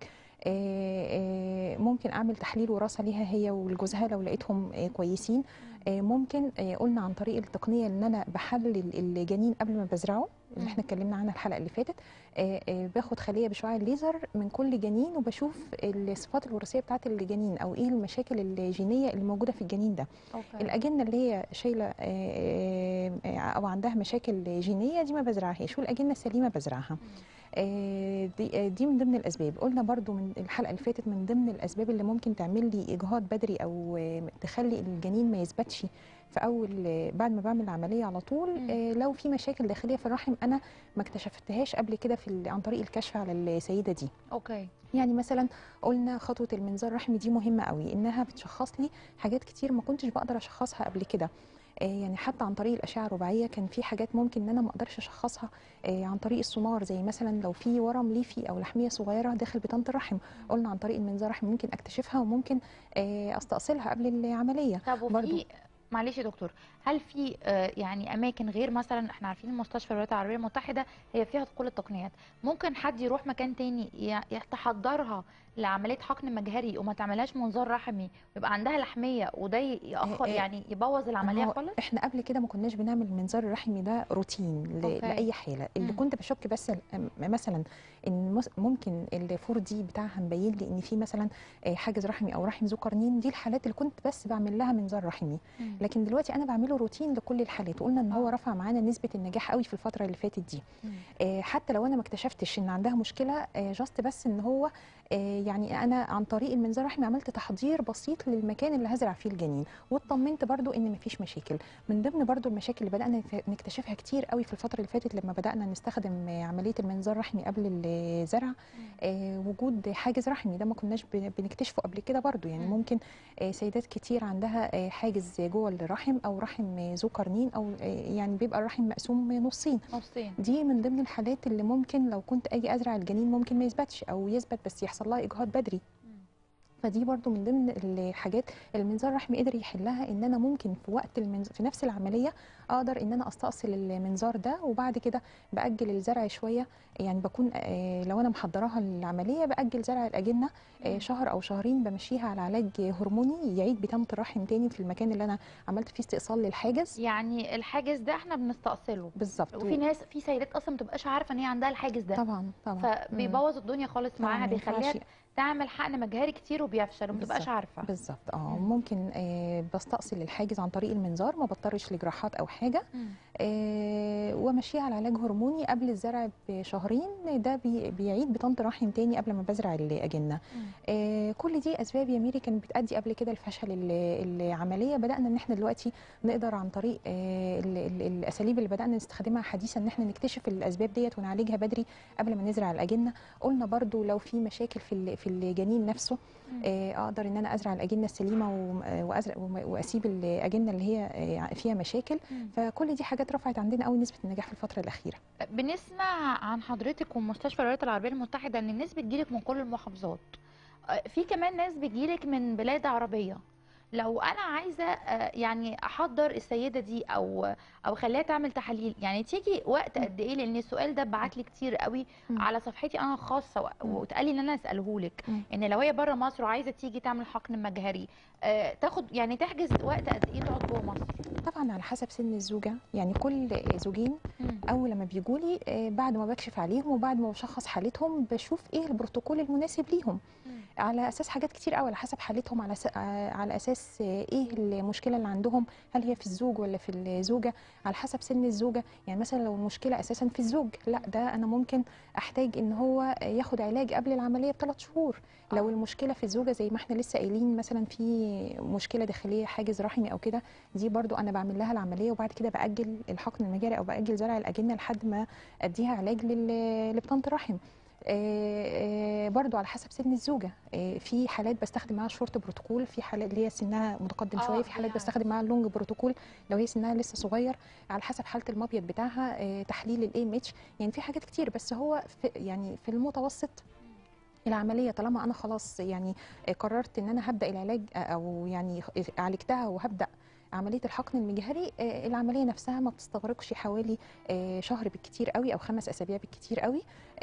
ممكن اعمل تحليل وراثه ليها هي ولجوزها لو لقيتهم كويسين. ممكن قلنا عن طريق التقنيه ان انا بحلل الجنين قبل ما بزرعه اللي احنا اتكلمنا عنها الحلقه اللي فاتت. باخد خليه بشعاع الليزر من كل جنين وبشوف الصفات الوراثيه بتاعه الجنين او ايه المشاكل الجينيه اللي موجوده في الجنين ده. الاجنه اللي هي شايله او عندها مشاكل جينيه دي ما بزرعهاش، والاجنه السليمه بزرعها. دي من ضمن الاسباب. قلنا برضو من الحلقه اللي فاتت من ضمن الاسباب اللي ممكن تعمل لي اجهاض بدري او تخلي الجنين ما يثبتش في اول بعد ما بعمل العمليه على طول، لو في مشاكل داخليه في الرحم انا ما اكتشفتهاش قبل كده عن طريق الكشف على السيده دي. يعني مثلا قلنا خطوه المنظار الرحمي دي مهمه قوي، انها بتشخص لي حاجات كتير ما كنتش بقدر اشخصها قبل كده. يعني حتى عن طريق الاشعه الرباعيه كان في حاجات ممكن ان انا ما اقدرش اشخصها عن طريق السونار، زي مثلا لو في ورم ليفي او لحميه صغيره داخل بطانه الرحم، قلنا عن طريق المنظار الرحمي ممكن اكتشفها وممكن استأصلها قبل العمليه. طب وفي معلش يا دكتور، هل في يعني اماكن غير مثلا احنا عارفين مستشفى الولايات العربيه المتحده هي فيها كل التقنيات، ممكن حد يروح مكان تاني يتحضرها لعمليه حقن مجهري وما تعملهاش منظار رحمي ويبقى عندها لحميه وده ياخر يعني يبوظ العمليه خالص؟ احنا قبل كده ما كناش بنعمل المنظار الرحمي ده روتين لاي حاله. اللي كنت بشك بس مثلا ان ممكن الفور دي بتاعها مبين لي ان في مثلا حاجز رحمي او رحم ذو قرنين، دي الحالات اللي كنت بس بعمل لها منظار رحمي. لكن دلوقتي انا بعمله روتين لكل الحالات، وقلنا ان هو رفع معانا نسبه النجاح قوي في الفتره اللي فاتت دي. حتى لو انا ما اكتشفتش ان عندها مشكله، جاست بس ان هو يعني انا عن طريق المنظار الرحمي عملت تحضير بسيط للمكان اللي هزرع فيه الجنين، واطمنت برضو ان مفيش مشاكل. من ضمن برضو المشاكل اللي بدانا نكتشفها كتير قوي في الفتره اللي فاتت لما بدانا نستخدم عمليه المنظار الرحمي قبل الزرع، وجود حاجز رحمي ده ما كناش بنكتشفه قبل كده برضو. يعني ممكن سيدات كتير عندها حاجز جوه الرحم او رحم ذو قرنين، او يعني بيبقى الرحم مقسوم نصين. دي من ضمن الحالات اللي ممكن لو كنت اجي ازرع الجنين ممكن ما يثبتش، او يثبت بس يحصل لها اجهاض بدري. فدي برضو من ضمن الحاجات المنظار الرحمي قدر يحلها، ان انا ممكن في وقت في نفس العمليه اقدر ان انا استأصل المنظار ده، وبعد كده باجل الزرع شويه. يعني بكون لو انا محضراها للعمليه باجل زرع الاجنه شهر او شهرين، بمشيها على علاج هرموني يعيد بتامه الرحم تاني في المكان اللي انا عملت فيه استئصال للحاجز. يعني الحاجز ده احنا بنستأصله بالظبط. وفي سيدات اصلا ما بتبقاش عارفه ان هي عندها الحاجز ده. طبعا فبيبوظ الدنيا خالص معاها، بيخليها تعمل حقن مجهري كتير وبيفشل وما تبقاش عارفه. بالظبط. ممكن بستأصل الحاجز عن طريق المنظار، ما بضطرش لجراحات او حاجه، ومشيها على علاج هرموني قبل الزرع بشهرين. ده بيعيد بطانه الرحم تاني قبل ما بزرع الاجنه. كل دي اسباب يا ميري كانت بتؤدي قبل كده لفشل العمليه. بدانا ان احنا دلوقتي نقدر عن طريق الاساليب اللي بدانا نستخدمها حديثا ان احنا نكتشف الاسباب ديت ونعالجها بدري قبل ما نزرع الاجنه. قلنا برضو لو في مشاكل في الجنين نفسه، اقدر ان انا ازرع الاجنه السليمه واسيب الاجنه اللي هي فيها مشاكل. فكل دي حاجات رفعت عندنا قوي نسبه النجاح في الفتره الاخيره. بنسمع عن حضرتك ومستشفى الولايات العربيه المتحده ان الناس بتجيلك من كل المحافظات، في كمان ناس بتجيلك من بلاد عربيه. لو انا عايزه يعني احضر السيده دي او خليها تعمل تحاليل، يعني تيجي وقت قد ايه؟ لان السؤال ده بعت لي كتير قوي على صفحتي انا الخاصه، واتقال لي ان انا اساله لك، ان لو هي بره مصر وعايزه تيجي تعمل حقن مجهري تاخد يعني تحجز وقت قد ايه تقعد جوه مصر؟ طبعا على حسب سن الزوجه. يعني كل زوجين اول لما بيجوا لي بعد ما بكشف عليهم وبعد ما بشخص حالتهم بشوف ايه البروتوكول المناسب ليهم، على اساس حاجات كتير قوي، على حسب حالتهم، على اساس ايه المشكله اللي عندهم، هل هي في الزوج ولا في الزوجه، على حسب سن الزوجه. يعني مثلا لو المشكله اساسا في الزوج، لا ده انا ممكن احتاج ان هو ياخد علاج قبل العمليه ب3 شهور. لو المشكله في الزوجه زي ما احنا لسه قايلين مثلا في مشكله داخليه حاجز رحمي او كده، دي برضو انا بعمل لها العمليه وبعد كده باجل الحقن المجاري او باجل زرع الاجنه لحد ما اديها علاج لبطانه الرحم. برضو على حسب سن الزوجه. في حالات بستخدم معاها شورت بروتوكول، في حالات اللي هي سنها متقدم شويه، في حالات بستخدم معاها اللونج بروتوكول لو هي سنها لسه صغير، على حسب حاله المبيض بتاعها، تحليل الاي ام اتش. يعني في حاجات كتير، بس هو يعني في المتوسط العمليه طالما انا خلاص يعني قررت ان انا هبدا العلاج او يعني عالجتها وهبدا عمليه الحقن المجهري، العمليه نفسها ما بتستغرقش حوالي شهر بالكتير قوي او 5 اسابيع بالكتير قوي،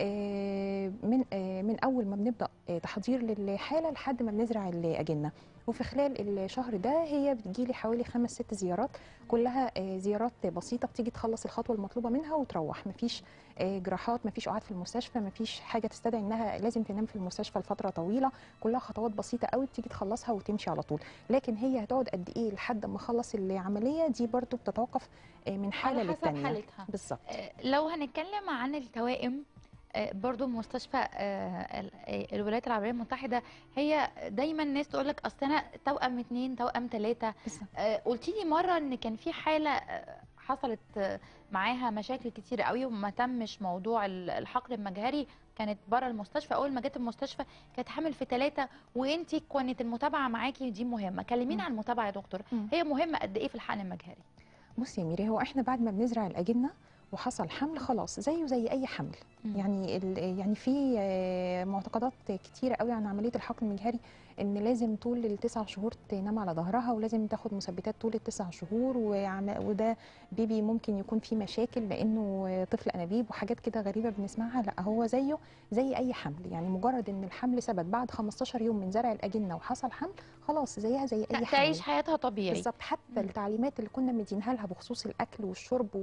من اول ما بنبدا تحضير للحاله لحد ما بنزرع الاجنه. وفي خلال الشهر ده هي بتجيلي حوالي 5-6 زيارات، كلها زيارات بسيطه بتيجي تخلص الخطوه المطلوبه منها وتروح. مفيش جراحات، مفيش قعاد في المستشفى، مفيش حاجه تستدعي انها لازم تنام في المستشفى لفتره طويله، كلها خطوات بسيطه قوي بتيجي تخلصها وتمشي على طول. لكن هي هتقعد قد ايه لحد ما اخلص العمليه دي برضو بتتوقف من حاله للتانيه. حالتها بالظبط. لو هنتكلم عن التوائم، برضو مستشفى الولايات العربيه المتحده، هي دايما الناس تقول لك اصل انا توأم 2 توأم 3. قلتي لي مره ان كان في حاله حصلت معاها مشاكل كتير قوي وما تمش موضوع الحقن المجهري، كانت بره المستشفى. اول ما جت المستشفى كانت حامل في 3، وانتي كانت المتابعه معاكي دي مهمه. كلمينا عن المتابعه يا دكتور، هي مهمه قد ايه في الحقن المجهري؟ بصي يا ميري، هو احنا بعد ما بنزرع الاجنه وحصل حمل خلاص زيه زي اي حمل. يعني في معتقدات كتيره قوي عن عمليه الحقن المجهري، ان لازم طول ال9 شهور تنام على ظهرها، ولازم تاخد مثبتات طول ال9 شهور، وده بيبي ممكن يكون فيه مشاكل لانه طفل انابيب وحاجات كده غريبه بنسمعها. لا، هو زيه زي اي حمل، يعني مجرد ان الحمل ثبت بعد 15 يوم من زرع الاجنه وحصل حمل، خلاص زيها زي اي حمل، تعيش حياتها طبيعي. بالظبط. حتى التعليمات اللي كنا مدينها لها بخصوص الاكل والشرب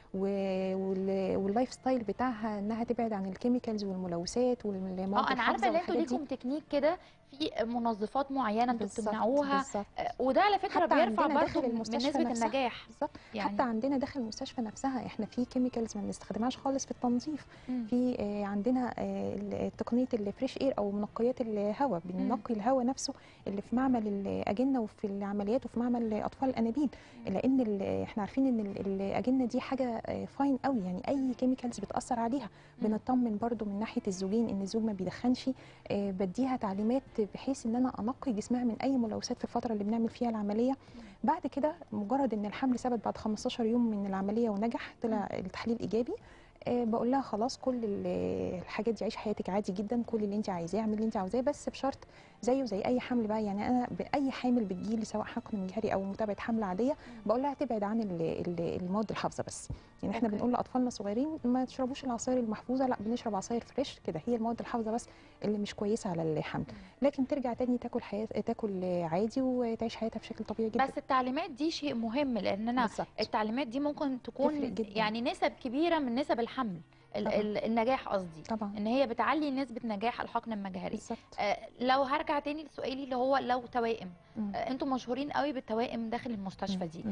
واللايف ستايل بتاعها، انها تبعد عن الكيميكالز والملوثات والمواد انا عارفه ان انتوا والحاجات دي. ليكم تكنيك كده في منظفات معينه انتوا بتمنعوها، بالظبط. وده على فكره حتى بيرفع عندنا برضه داخل من المستشفى نسبه نفسها. النجاح. بالظبط. يعني حتى عندنا داخل المستشفى نفسها احنا في كيميكالز ما بنستخدمهاش خالص في التنظيف. في عندنا تقنيه الفريش اير او منقيات الهواء، بننقي الهواء نفسه اللي في معمل الاجنه وفي العمليات وفي معمل اطفال الانابيب، لان احنا عارفين ان الاجنه دي حاجه فاين قوي، يعني اي كيميكالز بتاثر عليها. بنطمن برضو من ناحيه الزوجين ان الزوج ما بيدخنش، بديها تعليمات بحيث ان انا انقي جسمها من اي ملوثات في الفتره اللي بنعمل فيها العمليه. بعد كده مجرد ان الحمل ثبت بعد 15 يوم من العمليه ونجح، طلع التحليل ايجابي، بقول لها خلاص كل الحاجات دي عيش حياتك عادي جدا، كل اللي انت عايزاه اعملي اللي انت عاوزاه، بس بشرط زيه زي اي حمل بقى. يعني انا باي حامل بتجيلي سواء حقن مجهري او متابعه حمل عاديه، بقول لها تبعد عن المواد الحافظه بس. يعني احنا بنقول لاطفالنا الصغيرين ما تشربوش العصاير المحفوظه، لا بنشرب عصاير فريش كده، هي المواد الحافظه بس اللي مش كويسه على الحمل، لكن ترجع تاني تاكل عادي وتعيش حياتها بشكل طبيعي جدا. بس التعليمات دي شيء مهم، لان انا التعليمات دي ممكن تكون يعني نسب كبيره من نسب الحمل النجاح، قصدي طبعا ان هي بتعلي نسبه نجاح الحقن المجهري. لو هرجع تاني لسؤالي اللي هو لو توائم، انتوا مشهورين قوي بالتوائم داخل المستشفى دي،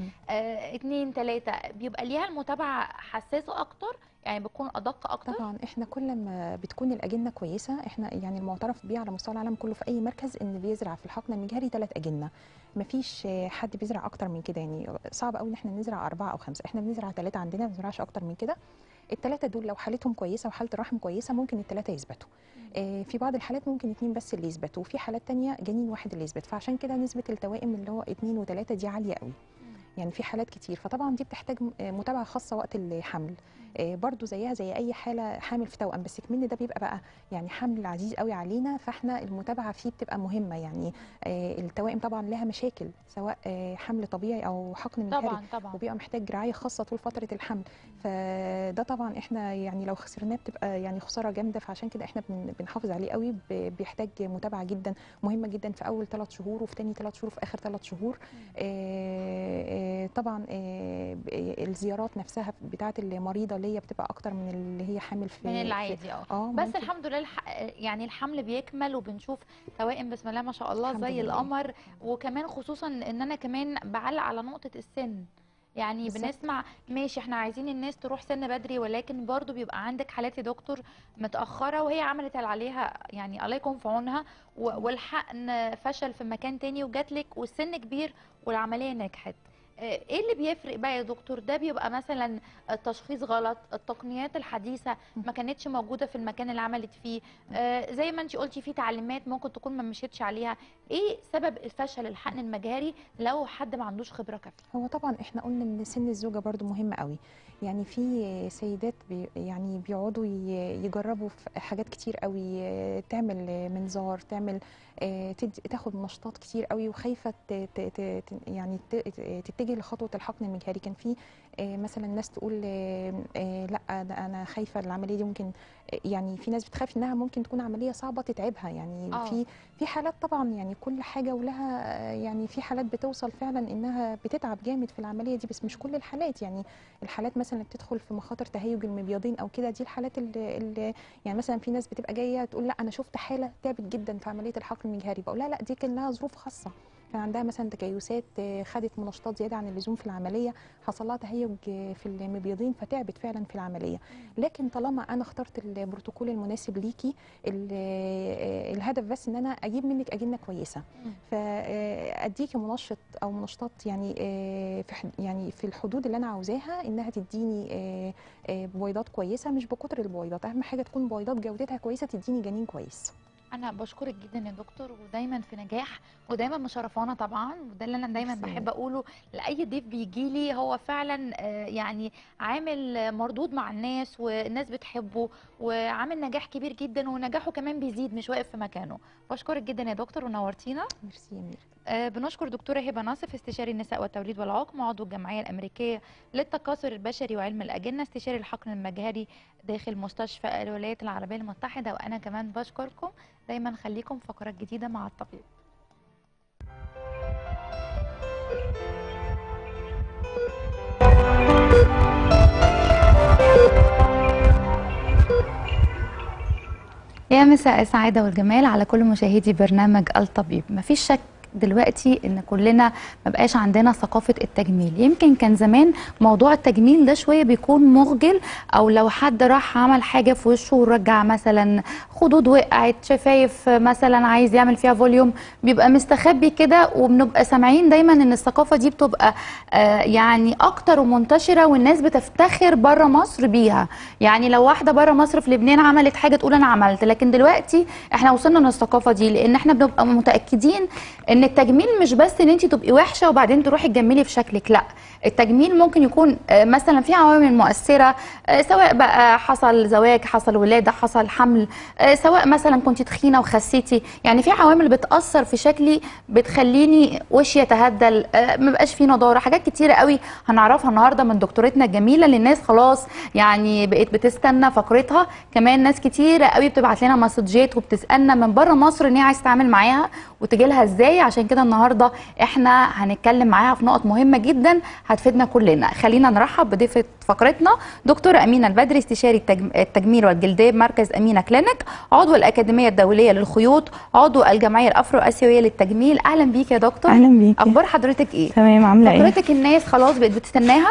2 3 بيبقى ليها المتابعه حساسه اكتر، يعني بتكون ادق اكتر. طبعا احنا كل ما بتكون الاجنه كويسه، احنا يعني المعترف بيه على مستوى العالم كله في اي مركز ان بيزرع في الحقن المجهري 3 اجنه، مفيش حد بيزرع اكتر من كده، يعني صعب قوي ان احنا نزرع 4 أو 5، احنا بنزرع 3 عندنا، ما بنزرعش اكتر من كده. ال3 دول لو حالتهم كويسه وحاله الرحم كويسه ممكن ال3 يثبتوا. في بعض الحالات ممكن 2 بس اللي يثبتوا، وفي حالات تانية جنين واحد اللي يثبت، فعشان كده نسبه التوائم اللي هو 2 و3 دي عاليه قوي، يعني في حالات كتير. فطبعا دي بتحتاج متابعه خاصه وقت الحمل، برضو زيها زي اي حاله حامل في توأم، بس كمان ده بيبقى بقى يعني حمل عزيز قوي علينا، فاحنا المتابعه فيه بتبقى مهمه. يعني التوائم طبعا لها مشاكل، سواء حمل طبيعي او حقن مجهري، طبعا وبيبقى محتاج رعايه خاصه طول فتره الحمل، فده طبعا احنا يعني لو خسرناه بتبقى يعني خساره جامده، فعشان كده احنا بنحافظ عليه قوي، بيحتاج متابعه جدا مهمه جدا في اول 3 شهور وفي تاني 3 شهور وفي اخر 3 شهور. طبعا الزيارات نفسها بتاعه المريضه اللي هي بتبقى اكتر من اللي هي حامل في من العادي. بس الحمد لله يعني الحمل بيكمل وبنشوف توائم بسم الله ما شاء الله زي القمر. وكمان خصوصا ان انا كمان بعلق على نقطه السن، يعني بالزبط. بنسمع ماشي احنا عايزين الناس تروح سن بدري، ولكن برضو بيبقى عندك حالات يا دكتور متاخره وهي عملت اللي عليها، يعني الله يكون في عونها، والحقن فشل في مكان تاني وجاتلك والسن كبير والعمليه نجحت. ايه اللي بيفرق بقى يا دكتور؟ ده بيبقى مثلا التشخيص غلط، التقنيات الحديثه ما كانتش موجوده في المكان اللي عملت فيه، زي ما انت قلتي في تعليمات ممكن تكون ما مشيتش عليها. ايه سبب الفشل الحقن المجهري لو حد ما عندوش خبره كافيه؟ هو طبعا احنا قلنا ان سن الزوجه برضو مهم قوي، يعني في سيدات يعني بيقعدوا يجربوا في حاجات كتير قوي، تعمل منظار، تعمل تاخد نشاطات كتير قوي، وخايفه يعني تتجه لخطوه الحقن المجهري. كان في مثلا ناس تقول لا ده انا خايفه العمليه دي ممكن، يعني في ناس بتخاف انها ممكن تكون عمليه صعبه تتعبها، يعني في حالات طبعا، يعني كل حاجه ولها، يعني في حالات بتوصل فعلا انها بتتعب جامد في العمليه دي، بس مش كل الحالات. يعني الحالات مثلا اللي بتدخل في مخاطر تهيج المبيضين او كده، دي الحالات اللي يعني مثلا في ناس بتبقى جايه تقول لا انا شفت حاله تعبت جدا في عمليه الحقن المجهري، بقول لا دي كان لها ظروف خاصه، كان عندها مثلا تكيسات، خدت منشطات زياده عن اللزوم في العمليه، حصل لها تهيج في المبيضين فتعبت فعلا في العمليه. لكن طالما انا اخترت البروتوكول المناسب ليكي، الهدف بس ان انا اجيب منك اجنه كويسه، فاديكي منشط او منشطات يعني في الحدود اللي انا عاوزاها، انها تديني بويضات كويسه، مش بكتر البويضات، اهم حاجه تكون بويضات جودتها كويسه تديني جنين كويس. انا بشكرك جدا يا دكتور، ودايما في نجاح، ودايما مشرفانا طبعا، وده اللي انا دايما بحب اقوله لاي ضيف بيجي لي، هو فعلا يعني عامل مردود مع الناس، والناس بتحبه، وعامل نجاح كبير جدا، ونجاحه كمان بيزيد مش واقف في مكانه. بشكرك جدا يا دكتور ونورتينا. ميرسي يا ميرا. بنشكر دكتوره هبه ناصف، استشاري النساء والتوليد والعقم، عضو الجمعيه الامريكيه للتكاثر البشري وعلم الاجنه، استشاري الحقن المجهري داخل مستشفى الولايات العربيه المتحده. وانا كمان بشكركم، دايما خليكم فقرات جديده مع الطبيب. يا مساء السعادة والجمال على كل مشاهدي برنامج الطبيب. مفيش شك دلوقتي ان كلنا مبقاش عندنا ثقافة التجميل. يمكن كان زمان موضوع التجميل ده شوية بيكون مخجل، او لو حد راح عمل حاجة في وشه ورجع مثلا خدود وقعت، شفايف مثلا عايز يعمل فيها فوليوم، بيبقى مستخبي كده، وبنبقى سامعين دايما ان الثقافة دي بتبقى يعني اكتر ومنتشرة، والناس بتفتخر بره مصر بيها. يعني لو واحدة بره مصر في لبنان عملت حاجة تقول انا عملت، لكن دلوقتي احنا وصلنا للثقافة دي، لان احنا بنبقى متأكدين ان التجميل مش بس ان انت تبقي وحشه وبعدين تروحي تجملي في شكلك، لا، التجميل ممكن يكون مثلا في عوامل مؤثره، سواء بقى حصل زواج، حصل ولاده، حصل حمل، سواء مثلا كنت تخينه وخسيتي، يعني في عوامل بتاثر في شكلي بتخليني وشي يتهدل، ما بقاش فيه نضاره، حاجات كتيره قوي هنعرفها النهارده من دكتورتنا الجميله اللي الناس خلاص يعني بقت بتستنى فقرتها. كمان ناس كتيره قوي بتبعت لنا مسجات وبتسالنا من بره مصر ان هي عايزه تتعامل معاها وتجي لها ازاي. عشان كده النهارده احنا هنتكلم معاها في نقط مهمه جدا هتفيدنا كلنا. خلينا نرحب بضيفه فقرتنا دكتوره امينه البدري، استشاري التجميل والجلديه بمركز امينه كلينيك، عضو الاكاديميه الدوليه للخيوط، عضو الجمعيه الافرو اسيويه للتجميل. اهلا بيك يا دكتور. اهلا بيك. اخبار حضرتك ايه؟ تمام. عامله ايه؟ فقرتك الناس خلاص بقت بتستناها،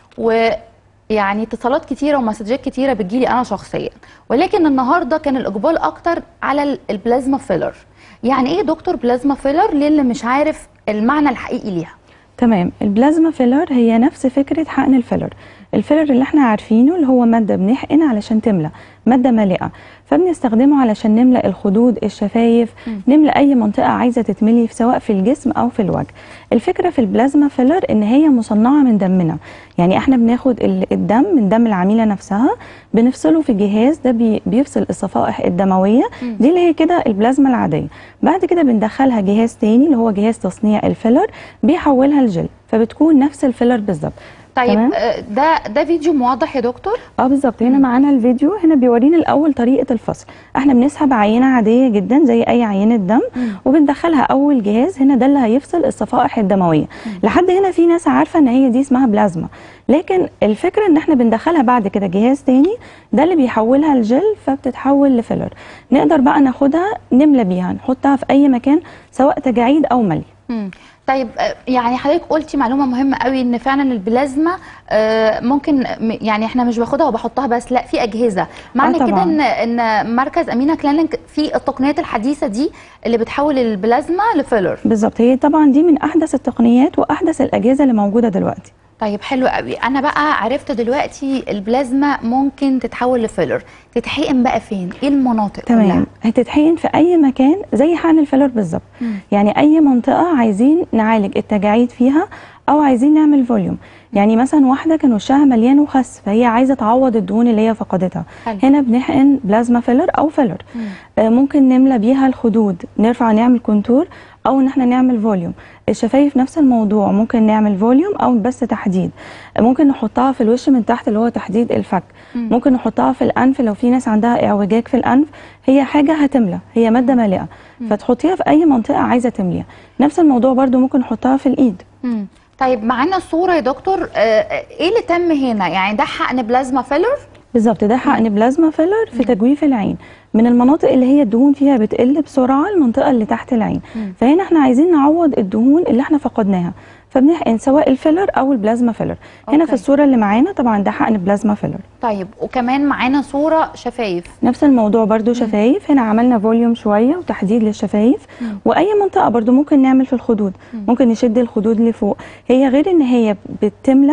ويعني اتصالات كتيره ومسجات كتيره بتجيلي انا شخصيا، ولكن النهارده كان الاقبال اكتر على البلازما فيلر. يعني ايه دكتور بلازما فيلر للي مش عارف المعنى الحقيقي ليها؟ تمام. البلازما فيلر هي نفس فكره حقن الفيلر. الفيلر اللي احنا عارفينه اللي هو ماده بنحقن علشان تملى، ماده مالئه، فبنستخدمه علشان نملى الخدود، الشفايف، نملى اي منطقه عايزه تتملي سواء في الجسم او في الوجه. الفكره في البلازما فيلر ان هي مصنعه من دمنا، يعني احنا بناخد الدم من دم العميله نفسها، بنفصله في جهاز ده بيفصل الصفائح الدمويه دي اللي هي كده البلازما العاديه. بعد كده بندخلها جهاز تاني اللي هو جهاز تصنيع الفيلر، بيحولها لجل، فبتكون نفس الفيلر بالظبط. طيب ده فيديو موضح يا دكتور؟ بالظبط. هنا معانا الفيديو، هنا بيورينا الاول طريقه الفصل. احنا بنسحب عينه عاديه جدا زي اي عينه دم، وبندخلها اول جهاز هنا، ده اللي هيفصل الصفائح الدمويه. لحد هنا في ناس عارفه ان هي دي اسمها بلازما، لكن الفكره ان احنا بندخلها بعد كده جهاز تاني، ده اللي بيحولها لجل، فبتتحول لفيلر. نقدر بقى ناخدها نملى بيها، نحطها في اي مكان سواء تجاعيد او ملي. طيب يعني حضرتك قلتي معلومه مهمه قوي، ان فعلا البلازما ممكن يعني احنا مش باخدها وبحطها بس، لا، في اجهزه. معنى كده ان مركز امينه كلينيك في التقنيات الحديثه دي اللي بتحول البلازما لفيلر. بالظبط. هي طبعا دي من احدث التقنيات واحدث الاجهزه اللي موجوده دلوقتي. طيب حلو قوي. انا بقى عرفت دلوقتي البلازما ممكن تتحول لفيلر، تتحقن بقى فين؟ ايه المناطق؟ تمام. هتتحقن في اي مكان زي حقن الفيلر بالظبط. يعني اي منطقه عايزين نعالج التجاعيد فيها او عايزين نعمل فوليوم. يعني مثلا واحده كان وشها مليان وخس، فهي عايزه تعوض الدهون اللي هي فقدتها، هنا بنحقن بلازما فيلر او فيلر. ممكن نملى بيها الخدود، نرفع نعمل كونتور، او ان احنا نعمل فوليوم. الشفايف نفس الموضوع، ممكن نعمل فوليوم او بس تحديد. ممكن نحطها في الوش من تحت اللي هو تحديد الفك. ممكن نحطها في الانف لو في ناس عندها اعوجاج في الانف، هي حاجه هتملى، هي ماده مالئه، فتحطيها في اي منطقه عايزه تمليها. نفس الموضوع برده ممكن نحطها في الايد. طيب معانا صوره يا دكتور، ايه اللي تم هنا؟ يعني ده حقن بلازما فيلر؟ بالظبط، ده حقن بلازما فيلر في تجويف العين، من المناطق اللي هي الدهون فيها بتقل بسرعه، المنطقه اللي تحت العين. فهنا احنا عايزين نعوض الدهون اللي احنا فقدناها، فبنحقن سواء الفيلر او البلازما فيلر. هنا في الصوره اللي معانا طبعا ده حقن بلازما فيلر. طيب وكمان معانا صوره شفايف، نفس الموضوع برده شفايف. هنا عملنا فوليوم شويه وتحديد للشفايف. واي منطقه برده ممكن نعمل في الخدود، ممكن نشد الخدود لفوق. هي غير ان هي بتملى،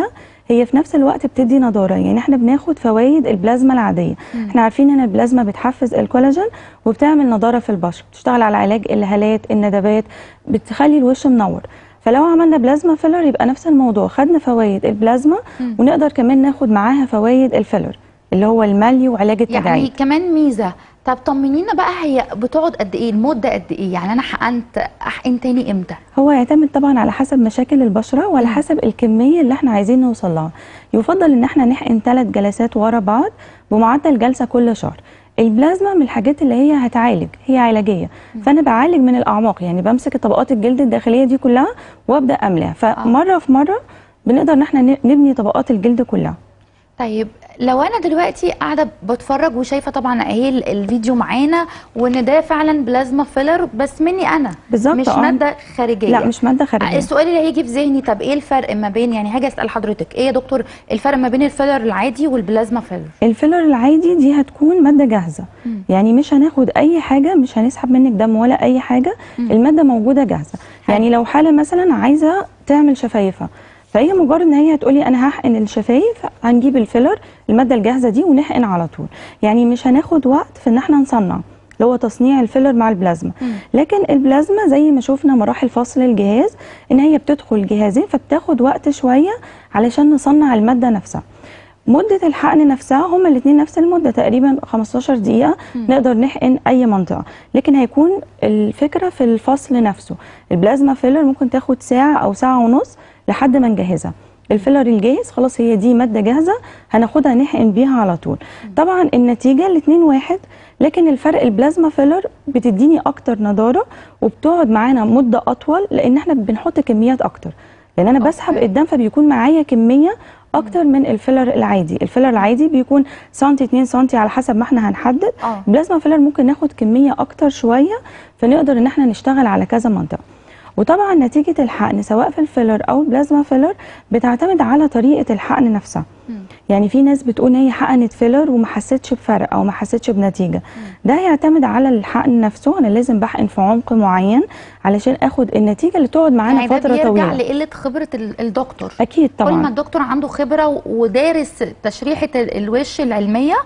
هي في نفس الوقت بتدي نضاره. يعني احنا بناخد فوائد البلازما العاديه. احنا عارفين ان البلازما بتحفز الكولاجين وبتعمل نضاره في البشره، بتشتغل على علاج الهالات، الندبات، بتخلي الوش منور. فلو عملنا بلازما فيلر يبقى نفس الموضوع، خدنا فوائد البلازما ونقدر كمان ناخد معاها فوائد الفيلر اللي هو الملي وعلاج التجاعيد. يعني كمان ميزه. طب طمنينا بقى، هي بتقعد قد ايه؟ المده قد ايه؟ يعني انا احقن تاني امتى؟ هو يعتمد طبعا على حسب مشاكل البشره وعلى حسب الكميه اللي احنا عايزين نوصل لها. يفضل ان احنا نحقن 3 جلسات ورا بعض بمعدل جلسه كل شهر. البلازما من الحاجات اللي هي هتعالج، هي علاجيه، فانا بعالج من الاعماق، يعني بمسك طبقات الجلد الداخليه دي كلها وابدا املاها، فمره في مره بنقدر ان احنا نبني طبقات الجلد كلها. طيب لو انا دلوقتي قاعده بتفرج وشايفه طبعا اهي الفيديو معانا وان ده فعلا بلازما فيلر بس مني انا بالظبط، مش ماده خارجيه. لا مش ماده خارجيه. السؤال اللي هيجي في ذهني، طب ايه الفرق ما بين، يعني هاجي اسال حضرتك ايه يا دكتور الفرق ما بين الفيلر العادي والبلازما فيلر؟ الفيلر العادي دي هتكون ماده جاهزه، يعني مش هناخد اي حاجه، مش هنسحب منك دم ولا اي حاجه، الماده موجوده جاهزه. يعني لو حاله مثلا عايزه تعمل شفايفها، فهي مجرد ان هي هتقولي انا هحقن الشفايف، هنجيب الفيلر الماده الجاهزه دي ونحقن على طول. يعني مش هناخد وقت في ان احنا نصنع اللي هو تصنيع الفيلر مع البلازما. لكن البلازما زي ما شفنا مراحل فصل الجهاز ان هي بتدخل جهازين، فبتاخد وقت شويه علشان نصنع الماده نفسها. مده الحقن نفسها هما الاثنين نفس المده تقريبا 15 دقيقه نقدر نحقن اي منطقه، لكن هيكون الفكره في الفصل نفسه. البلازما فيلر ممكن تاخد ساعه او ساعه ونص لحد ما نجهزها. الفيلر الجاهز خلاص هي دي ماده جاهزه هناخدها نحقن بيها على طول. طبعا النتيجه الاثنين واحد، لكن الفرق البلازما فيلر بتديني اكتر نضاره وبتقعد معانا مده اطول لان احنا بنحط كميات اكتر، لان انا بسحب الدم فبيكون معايا كميه اكتر من الفيلر العادي. الفيلر العادي بيكون سنتي 2 سنتي على حسب ما احنا هنحدد. البلازما فيلر ممكن ناخد كميه اكتر شويه فنقدر ان احنا نشتغل على كذا منطقه. وطبعا نتيجه الحقن سواء في الفيلر او البلازما فيلر بتعتمد على طريقه الحقن نفسها. يعني في ناس بتقول هي حقنت فيلر وما حسيتش بفرق او ما حسيتش بنتيجه. ده هيعتمد على الحقن نفسه. انا لازم بحقن في عمق معين علشان اخد النتيجه اللي تقعد معانا يعني فتره طويله. ده بيرجع لقله خبره الدكتور. اكيد طبعا. كل ما الدكتور عنده خبره ودارس تشريحه الوش العلميه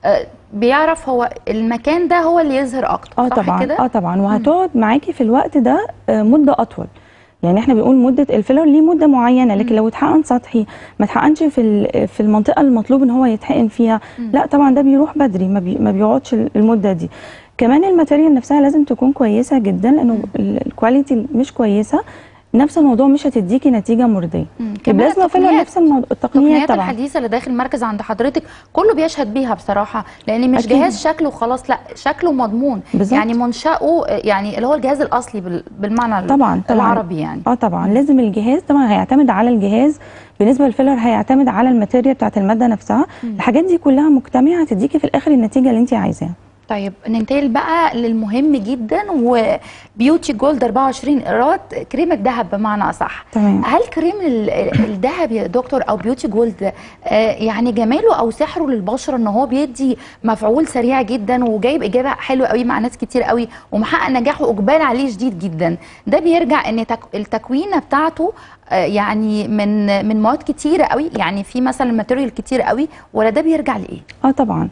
بيعرف هو المكان ده هو اللي يظهر اكتر. صح طبعا كده؟ طبعا. وهتقعد معاكي في الوقت ده مده اطول. يعني احنا بنقول مده الفيلر ليه مده معينه، لكن لو اتحقن سطحي ما اتحقنش في المنطقه المطلوب ان هو يتحقن فيها، لا طبعا ده بيروح بدري، ما بيقعدش المده دي. كمان الماتيريال نفسها لازم تكون كويسه جدا، لانه الكواليتي مش كويسه نفس الموضوع مش هتديكي نتيجه مرضيه. البلازما فيلر نفس التقنيات طبعا. الحديثه اللي داخل المركز عند حضرتك كله بيشهد بيها بصراحه، لان مش جهاز شكله خلاص، لا شكله مضمون. يعني منشأه يعني اللي هو الجهاز الاصلي بالمعنى طبعا العربي يعني. طبعا لازم الجهاز طبعا هيعتمد على الجهاز. بالنسبه للفيلر هيعتمد على الماتيريال بتاعت الماده نفسها. الحاجات دي كلها مجتمعه هتديكي في الاخر النتيجه اللي انت عايزاها. طيب ننتقل بقى للمهم جدا، وبيوتي جولد 24 قيراط كريم الذهب بمعنى اصح. تمام. هل كريم الذهب يا دكتور او بيوتي جولد يعني جماله او سحره للبشره ان هو بيدي مفعول سريع جدا وجايب اجابه حلوه قوي مع ناس كتير قوي ومحقق نجاح واقبال عليه شديد جدا؟ ده بيرجع ان التكوينه بتاعته يعني من مواد كتيره قوي، يعني في مثلا ماتيريال كتير قوي، ولا ده بيرجع لايه؟ طبعا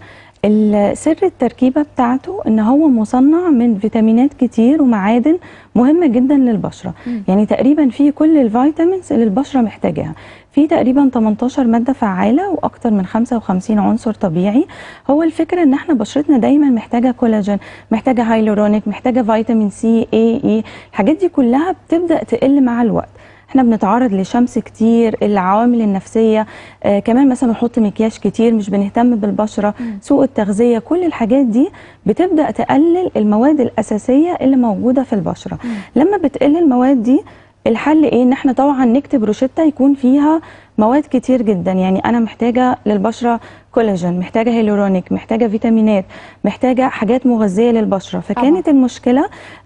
سر التركيبه بتاعته ان هو مصنع من فيتامينات كتير ومعادن مهمه جدا للبشره. يعني تقريبا في كل الفيتامينز اللي البشره محتاجاها. في تقريبا 18 ماده فعاله واكتر من 55 عنصر طبيعي. هو الفكره ان احنا بشرتنا دايما محتاجه كولاجين، محتاجه هايلورونيك، محتاجه فيتامين سي، اي. الحاجات دي كلها بتبدا تقل مع الوقت. احنا بنتعرض لشمس كتير، العوامل النفسيه، كمان مثلا بنحط مكياج كتير، مش بنهتم بالبشره، سوء التغذيه، كل الحاجات دي بتبدا تقلل المواد الاساسيه اللي موجوده في البشره. لما بتقل المواد دي الحل ايه؟ ان احنا طبعا نكتب روشته يكون فيها مواد كتير جدا. يعني انا محتاجه للبشره كولاجين، محتاجه هيلورونيك، محتاجه فيتامينات، محتاجه حاجات مغذيه للبشره. فكانت طبعا المشكله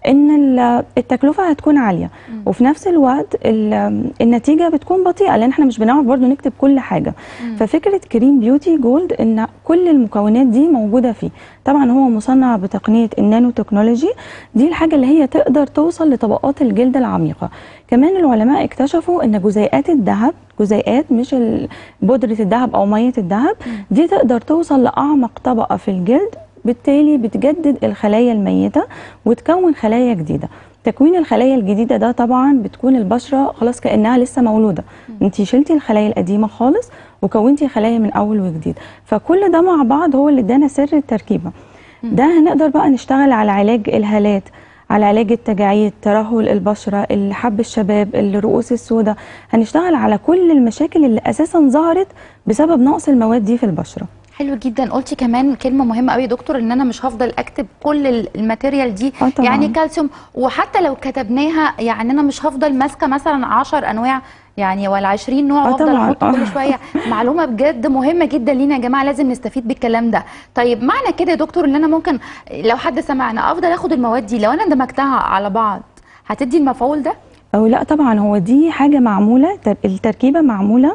ان التكلفه هتكون عاليه وفي نفس الوقت النتيجه بتكون بطيئه، لان احنا مش بنعرف برضو نكتب كل حاجه. ففكره كريم بيوتي جولد ان كل المكونات دي موجوده فيه. طبعا هو مصنع بتقنيه النانو تكنولوجي، دي الحاجه اللي هي تقدر توصل لطبقات الجلد العميقه. كمان العلماء اكتشفوا ان جزيئات الذهب جزيئات مش بودره الذهب او ميه الذهب، دي تقدر توصل لاعمق طبقه في الجلد، بالتالي بتجدد الخلايا الميته وتكون خلايا جديده. تكوين الخلايا الجديده ده طبعا بتكون البشره خلاص كانها لسه مولوده، انت شلتي الخلايا القديمه خالص وكونتي خلايا من اول وجديد، فكل ده مع بعض هو اللي ادانا سر التركيبه. ده هنقدر بقى نشتغل على علاج الهالات، على علاج التجاعيد، ترهل البشره، الحب الشباب، الرؤوس السوداء، هنشتغل على كل المشاكل اللي اساسا ظهرت بسبب نقص المواد دي في البشره. حلو جدا. قلتي كمان كلمه مهمه قوي يا دكتور، ان انا مش هفضل اكتب كل الماتيريال دي، يعني كالسيوم، وحتى لو كتبناها يعني انا مش هفضل ماسكه مثلا 10 انواع يعني ولا 20 نوع وافضل احط كل شويه. معلومه بجد مهمه جدا لينا يا جماعه، لازم نستفيد بالكلام ده. طيب معنى كده يا دكتور ان انا ممكن لو حد سمعنا افضل اخد المواد دي لو انا اندمجتها على بعض هتدي المفعول ده؟ أو لا طبعا، هو دي حاجه معموله، التركيبه معموله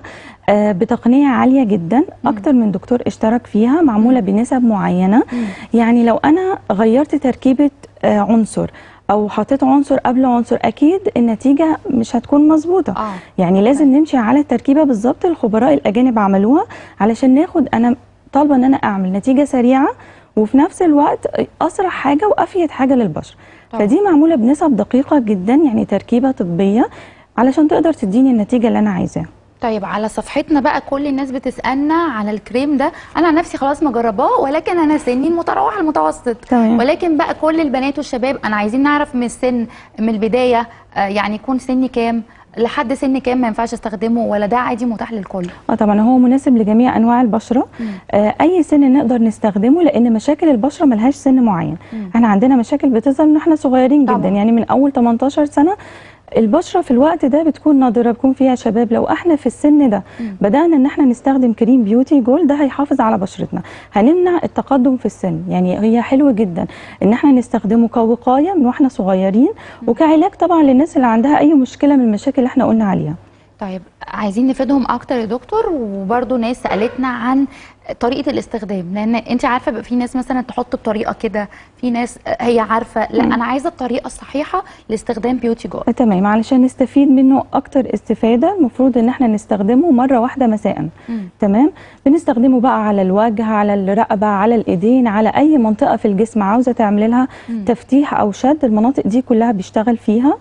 بتقنيه عاليه جدا، اكتر من دكتور اشترك فيها، معموله بنسب معينه. يعني لو انا غيرت تركيبه عنصر او حطيت عنصر قبل عنصر اكيد النتيجه مش هتكون مظبوطه. يعني لازم نمشي على التركيبه بالظبط الخبراء الاجانب عملوها، علشان ناخد، انا طالبه ان انا اعمل نتيجه سريعه وفي نفس الوقت اسرع حاجه وافيد حاجه للبشر. فدي معموله بنسب دقيقه جدا، يعني تركيبه طبيه علشان تقدر تديني النتيجه اللي انا عايزاها. طيب على صفحتنا بقى كل الناس بتسالنا على الكريم ده، انا عن نفسي خلاص مجرباه، ولكن انا سني المتراوح المتوسط، ولكن بقى كل البنات والشباب انا عايزين نعرف من السن، من البدايه يعني يكون سني كام لحد سن كام ما ينفعش استخدمه، ولا ده عادي متاح للكل؟ طبعا هو مناسب لجميع انواع البشره. اي سن نقدر نستخدمه، لان مشاكل البشره ملهاش سن معين. احنا عندنا مشاكل بتظهر من احنا صغيرين جدا، يعني من اول 18 سنه البشره في الوقت ده بتكون ناضره، بيكون فيها شباب. لو احنا في السن ده بدانا ان احنا نستخدم كريم بيوتي جول، ده هيحافظ على بشرتنا، هنمنع التقدم في السن. يعني هي حلوه جدا ان احنا نستخدمه كوقايه من واحنا صغيرين، وكعلاج طبعا للناس اللي عندها اي مشكله من المشاكل اللي احنا قلنا عليها. طيب عايزين نفيدهم اكتر يا دكتور، وبرده ناس سالتنا عن طريقه الاستخدام، لان انت عارفه بقى في ناس مثلا تحط بطريقه كده، في ناس هي عارفه لا انا عايزه الطريقه الصحيحه لاستخدام بيوتي جول. تمام، علشان نستفيد منه اكتر استفاده المفروض ان احنا نستخدمه مره واحده مساء. تمام، بنستخدمه بقى على الوجه، على الرقبه، على الايدين، على اي منطقه في الجسم عاوزه تعمل لها تفتيح او شد، المناطق دي كلها بيشتغل فيها.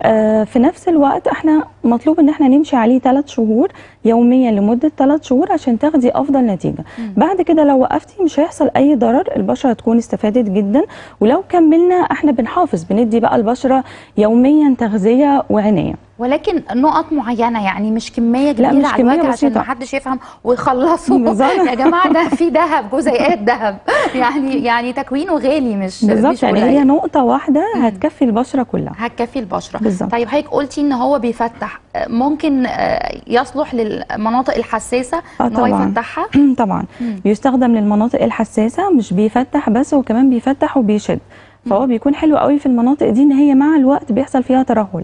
في نفس الوقت احنا مطلوب ان احنا نمشي عليه 3 شهور يوميا لمده 3 شهور عشان تاخدي افضل نتيجه. بعد كده لو وقفتي مش هيحصل اي ضرر، البشره هتكون استفادت جدا. ولو كملنا احنا بنحافظ، بندي بقى البشره يوميا تغذيه وعنايه، ولكن نقط معينه، يعني مش كميه كبيره مش على الوجه عشان ما حدش يفهم ويخلصوا يا جماعه ده في ذهب، جزيئات ذهب، يعني تكوينه غالي مش بالظبط، يعني هي نقطه واحده هتكفي البشره كلها، هتكفي البشره بالظبط. طيب حضرتك قلتي ان هو بيفتح، ممكن يصلح للمناطق الحساسه ان هو يفتحها؟ طبعا بيستخدم للمناطق الحساسه، مش بيفتح بس، هو كمان بيفتح وبيشد. فهو بيكون حلو قوي في المناطق دي، ان هي مع الوقت بيحصل فيها ترهل.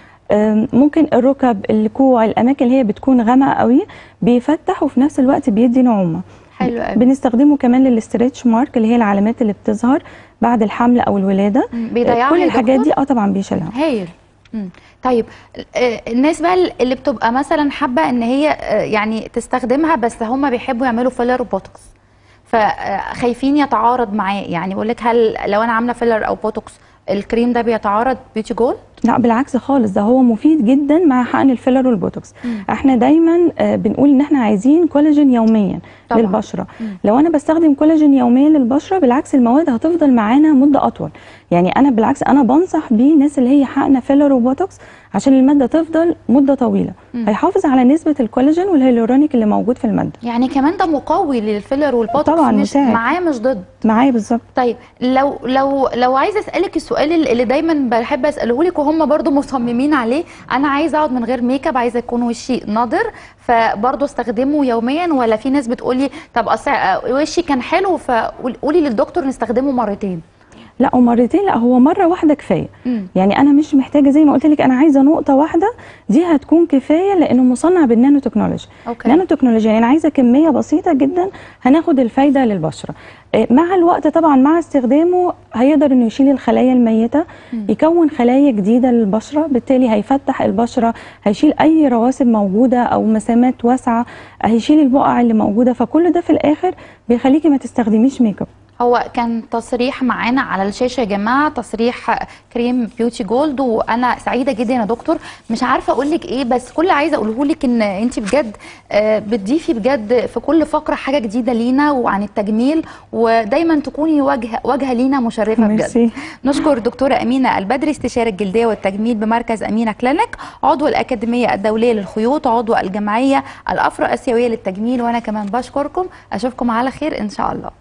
ممكن الركب، الكوع، الاماكن اللي هي بتكون غامقه قوي بيفتح، وفي نفس الوقت بيدي نعومه. حلو قوي. بنستخدمه كمان للستريتش مارك، اللي هي العلامات اللي بتظهر بعد الحمل او الولاده. بيضيعها كل الحاجات دي طبعا بيشيلها. هايل. طيب الناس بقى اللي بتبقى مثلا حابه ان هي يعني تستخدمها، بس هم بيحبوا يعملوا فيلر وبوتوكس، فخايفين يتعارض معاه، يعني بقول لك هل لو انا عامله فيلر او بوتوكس الكريم ده بيتعارض بيوتي جول؟ لا بالعكس خالص، ده هو مفيد جدا مع حقن الفيلر والبوتوكس. احنا دايما بنقول ان احنا عايزين كولاجين يوميا طبعا للبشره. لو انا بستخدم كولاجين يوميا للبشره بالعكس المواد هتفضل معانا مده اطول. يعني انا بالعكس انا بنصح بيه الناس اللي هي حقنه فيلر وبوتوكس عشان الماده تفضل مده طويله. هيحافظ على نسبه الكولاجين والهيلورونيك اللي موجود في الماده. يعني كمان ده مقوي للفيلر والبوتوكس طبعا، مش معاه مش ضد. معاه بالظبط. طيب لو عايزه اسالك السؤال اللي دايما بحب اساله لك وهم برضو مصممين عليه، انا عايزه اقعد من غير ميك اب، عايزه يكون وشي نضر، فبرضو استخدمه يوميا، ولا في ناس بتقولي طب وشي كان حلو فقولي للدكتور نستخدمه مرتين؟ لا ومرتين لا، هو مره واحده كفايه. يعني انا مش محتاجه زي ما قلت لك، انا عايزه نقطه واحده دي هتكون كفايه، لانه مصنع بالنانو تكنولوجي. نانو تكنولوجي يعني انا عايزه كميه بسيطه جدا هناخد الفايده للبشره. مع الوقت طبعا مع استخدامه هيقدر انه يشيل الخلايا الميته، يكون خلايا جديده للبشره، بالتالي هيفتح البشره، هيشيل اي رواسب موجوده او مسامات واسعه، هيشيل البقع اللي موجوده، فكل ده في الاخر بيخليكي ما تستخدميش ميك اب. هو كان تصريح معانا على الشاشه يا جماعه، تصريح كريم بيوتي جولد، وانا سعيده جدا يا دكتور. مش عارفه اقول لك ايه، بس كل اللي عايزه اقوله لك ان انت بجد بتضيفي بجد في كل فقره حاجه جديده لينا وعن التجميل، ودايما تكوني واجهه لينا مشرفه بجد. نشكر دكتوره امينه البدري، استشاري الجلديه والتجميل بمركز امينه كلينيك، عضو الاكاديميه الدوليه للخيوط، عضو الجمعيه الافرو اسيويه للتجميل. وانا كمان بشكركم، اشوفكم على خير ان شاء الله.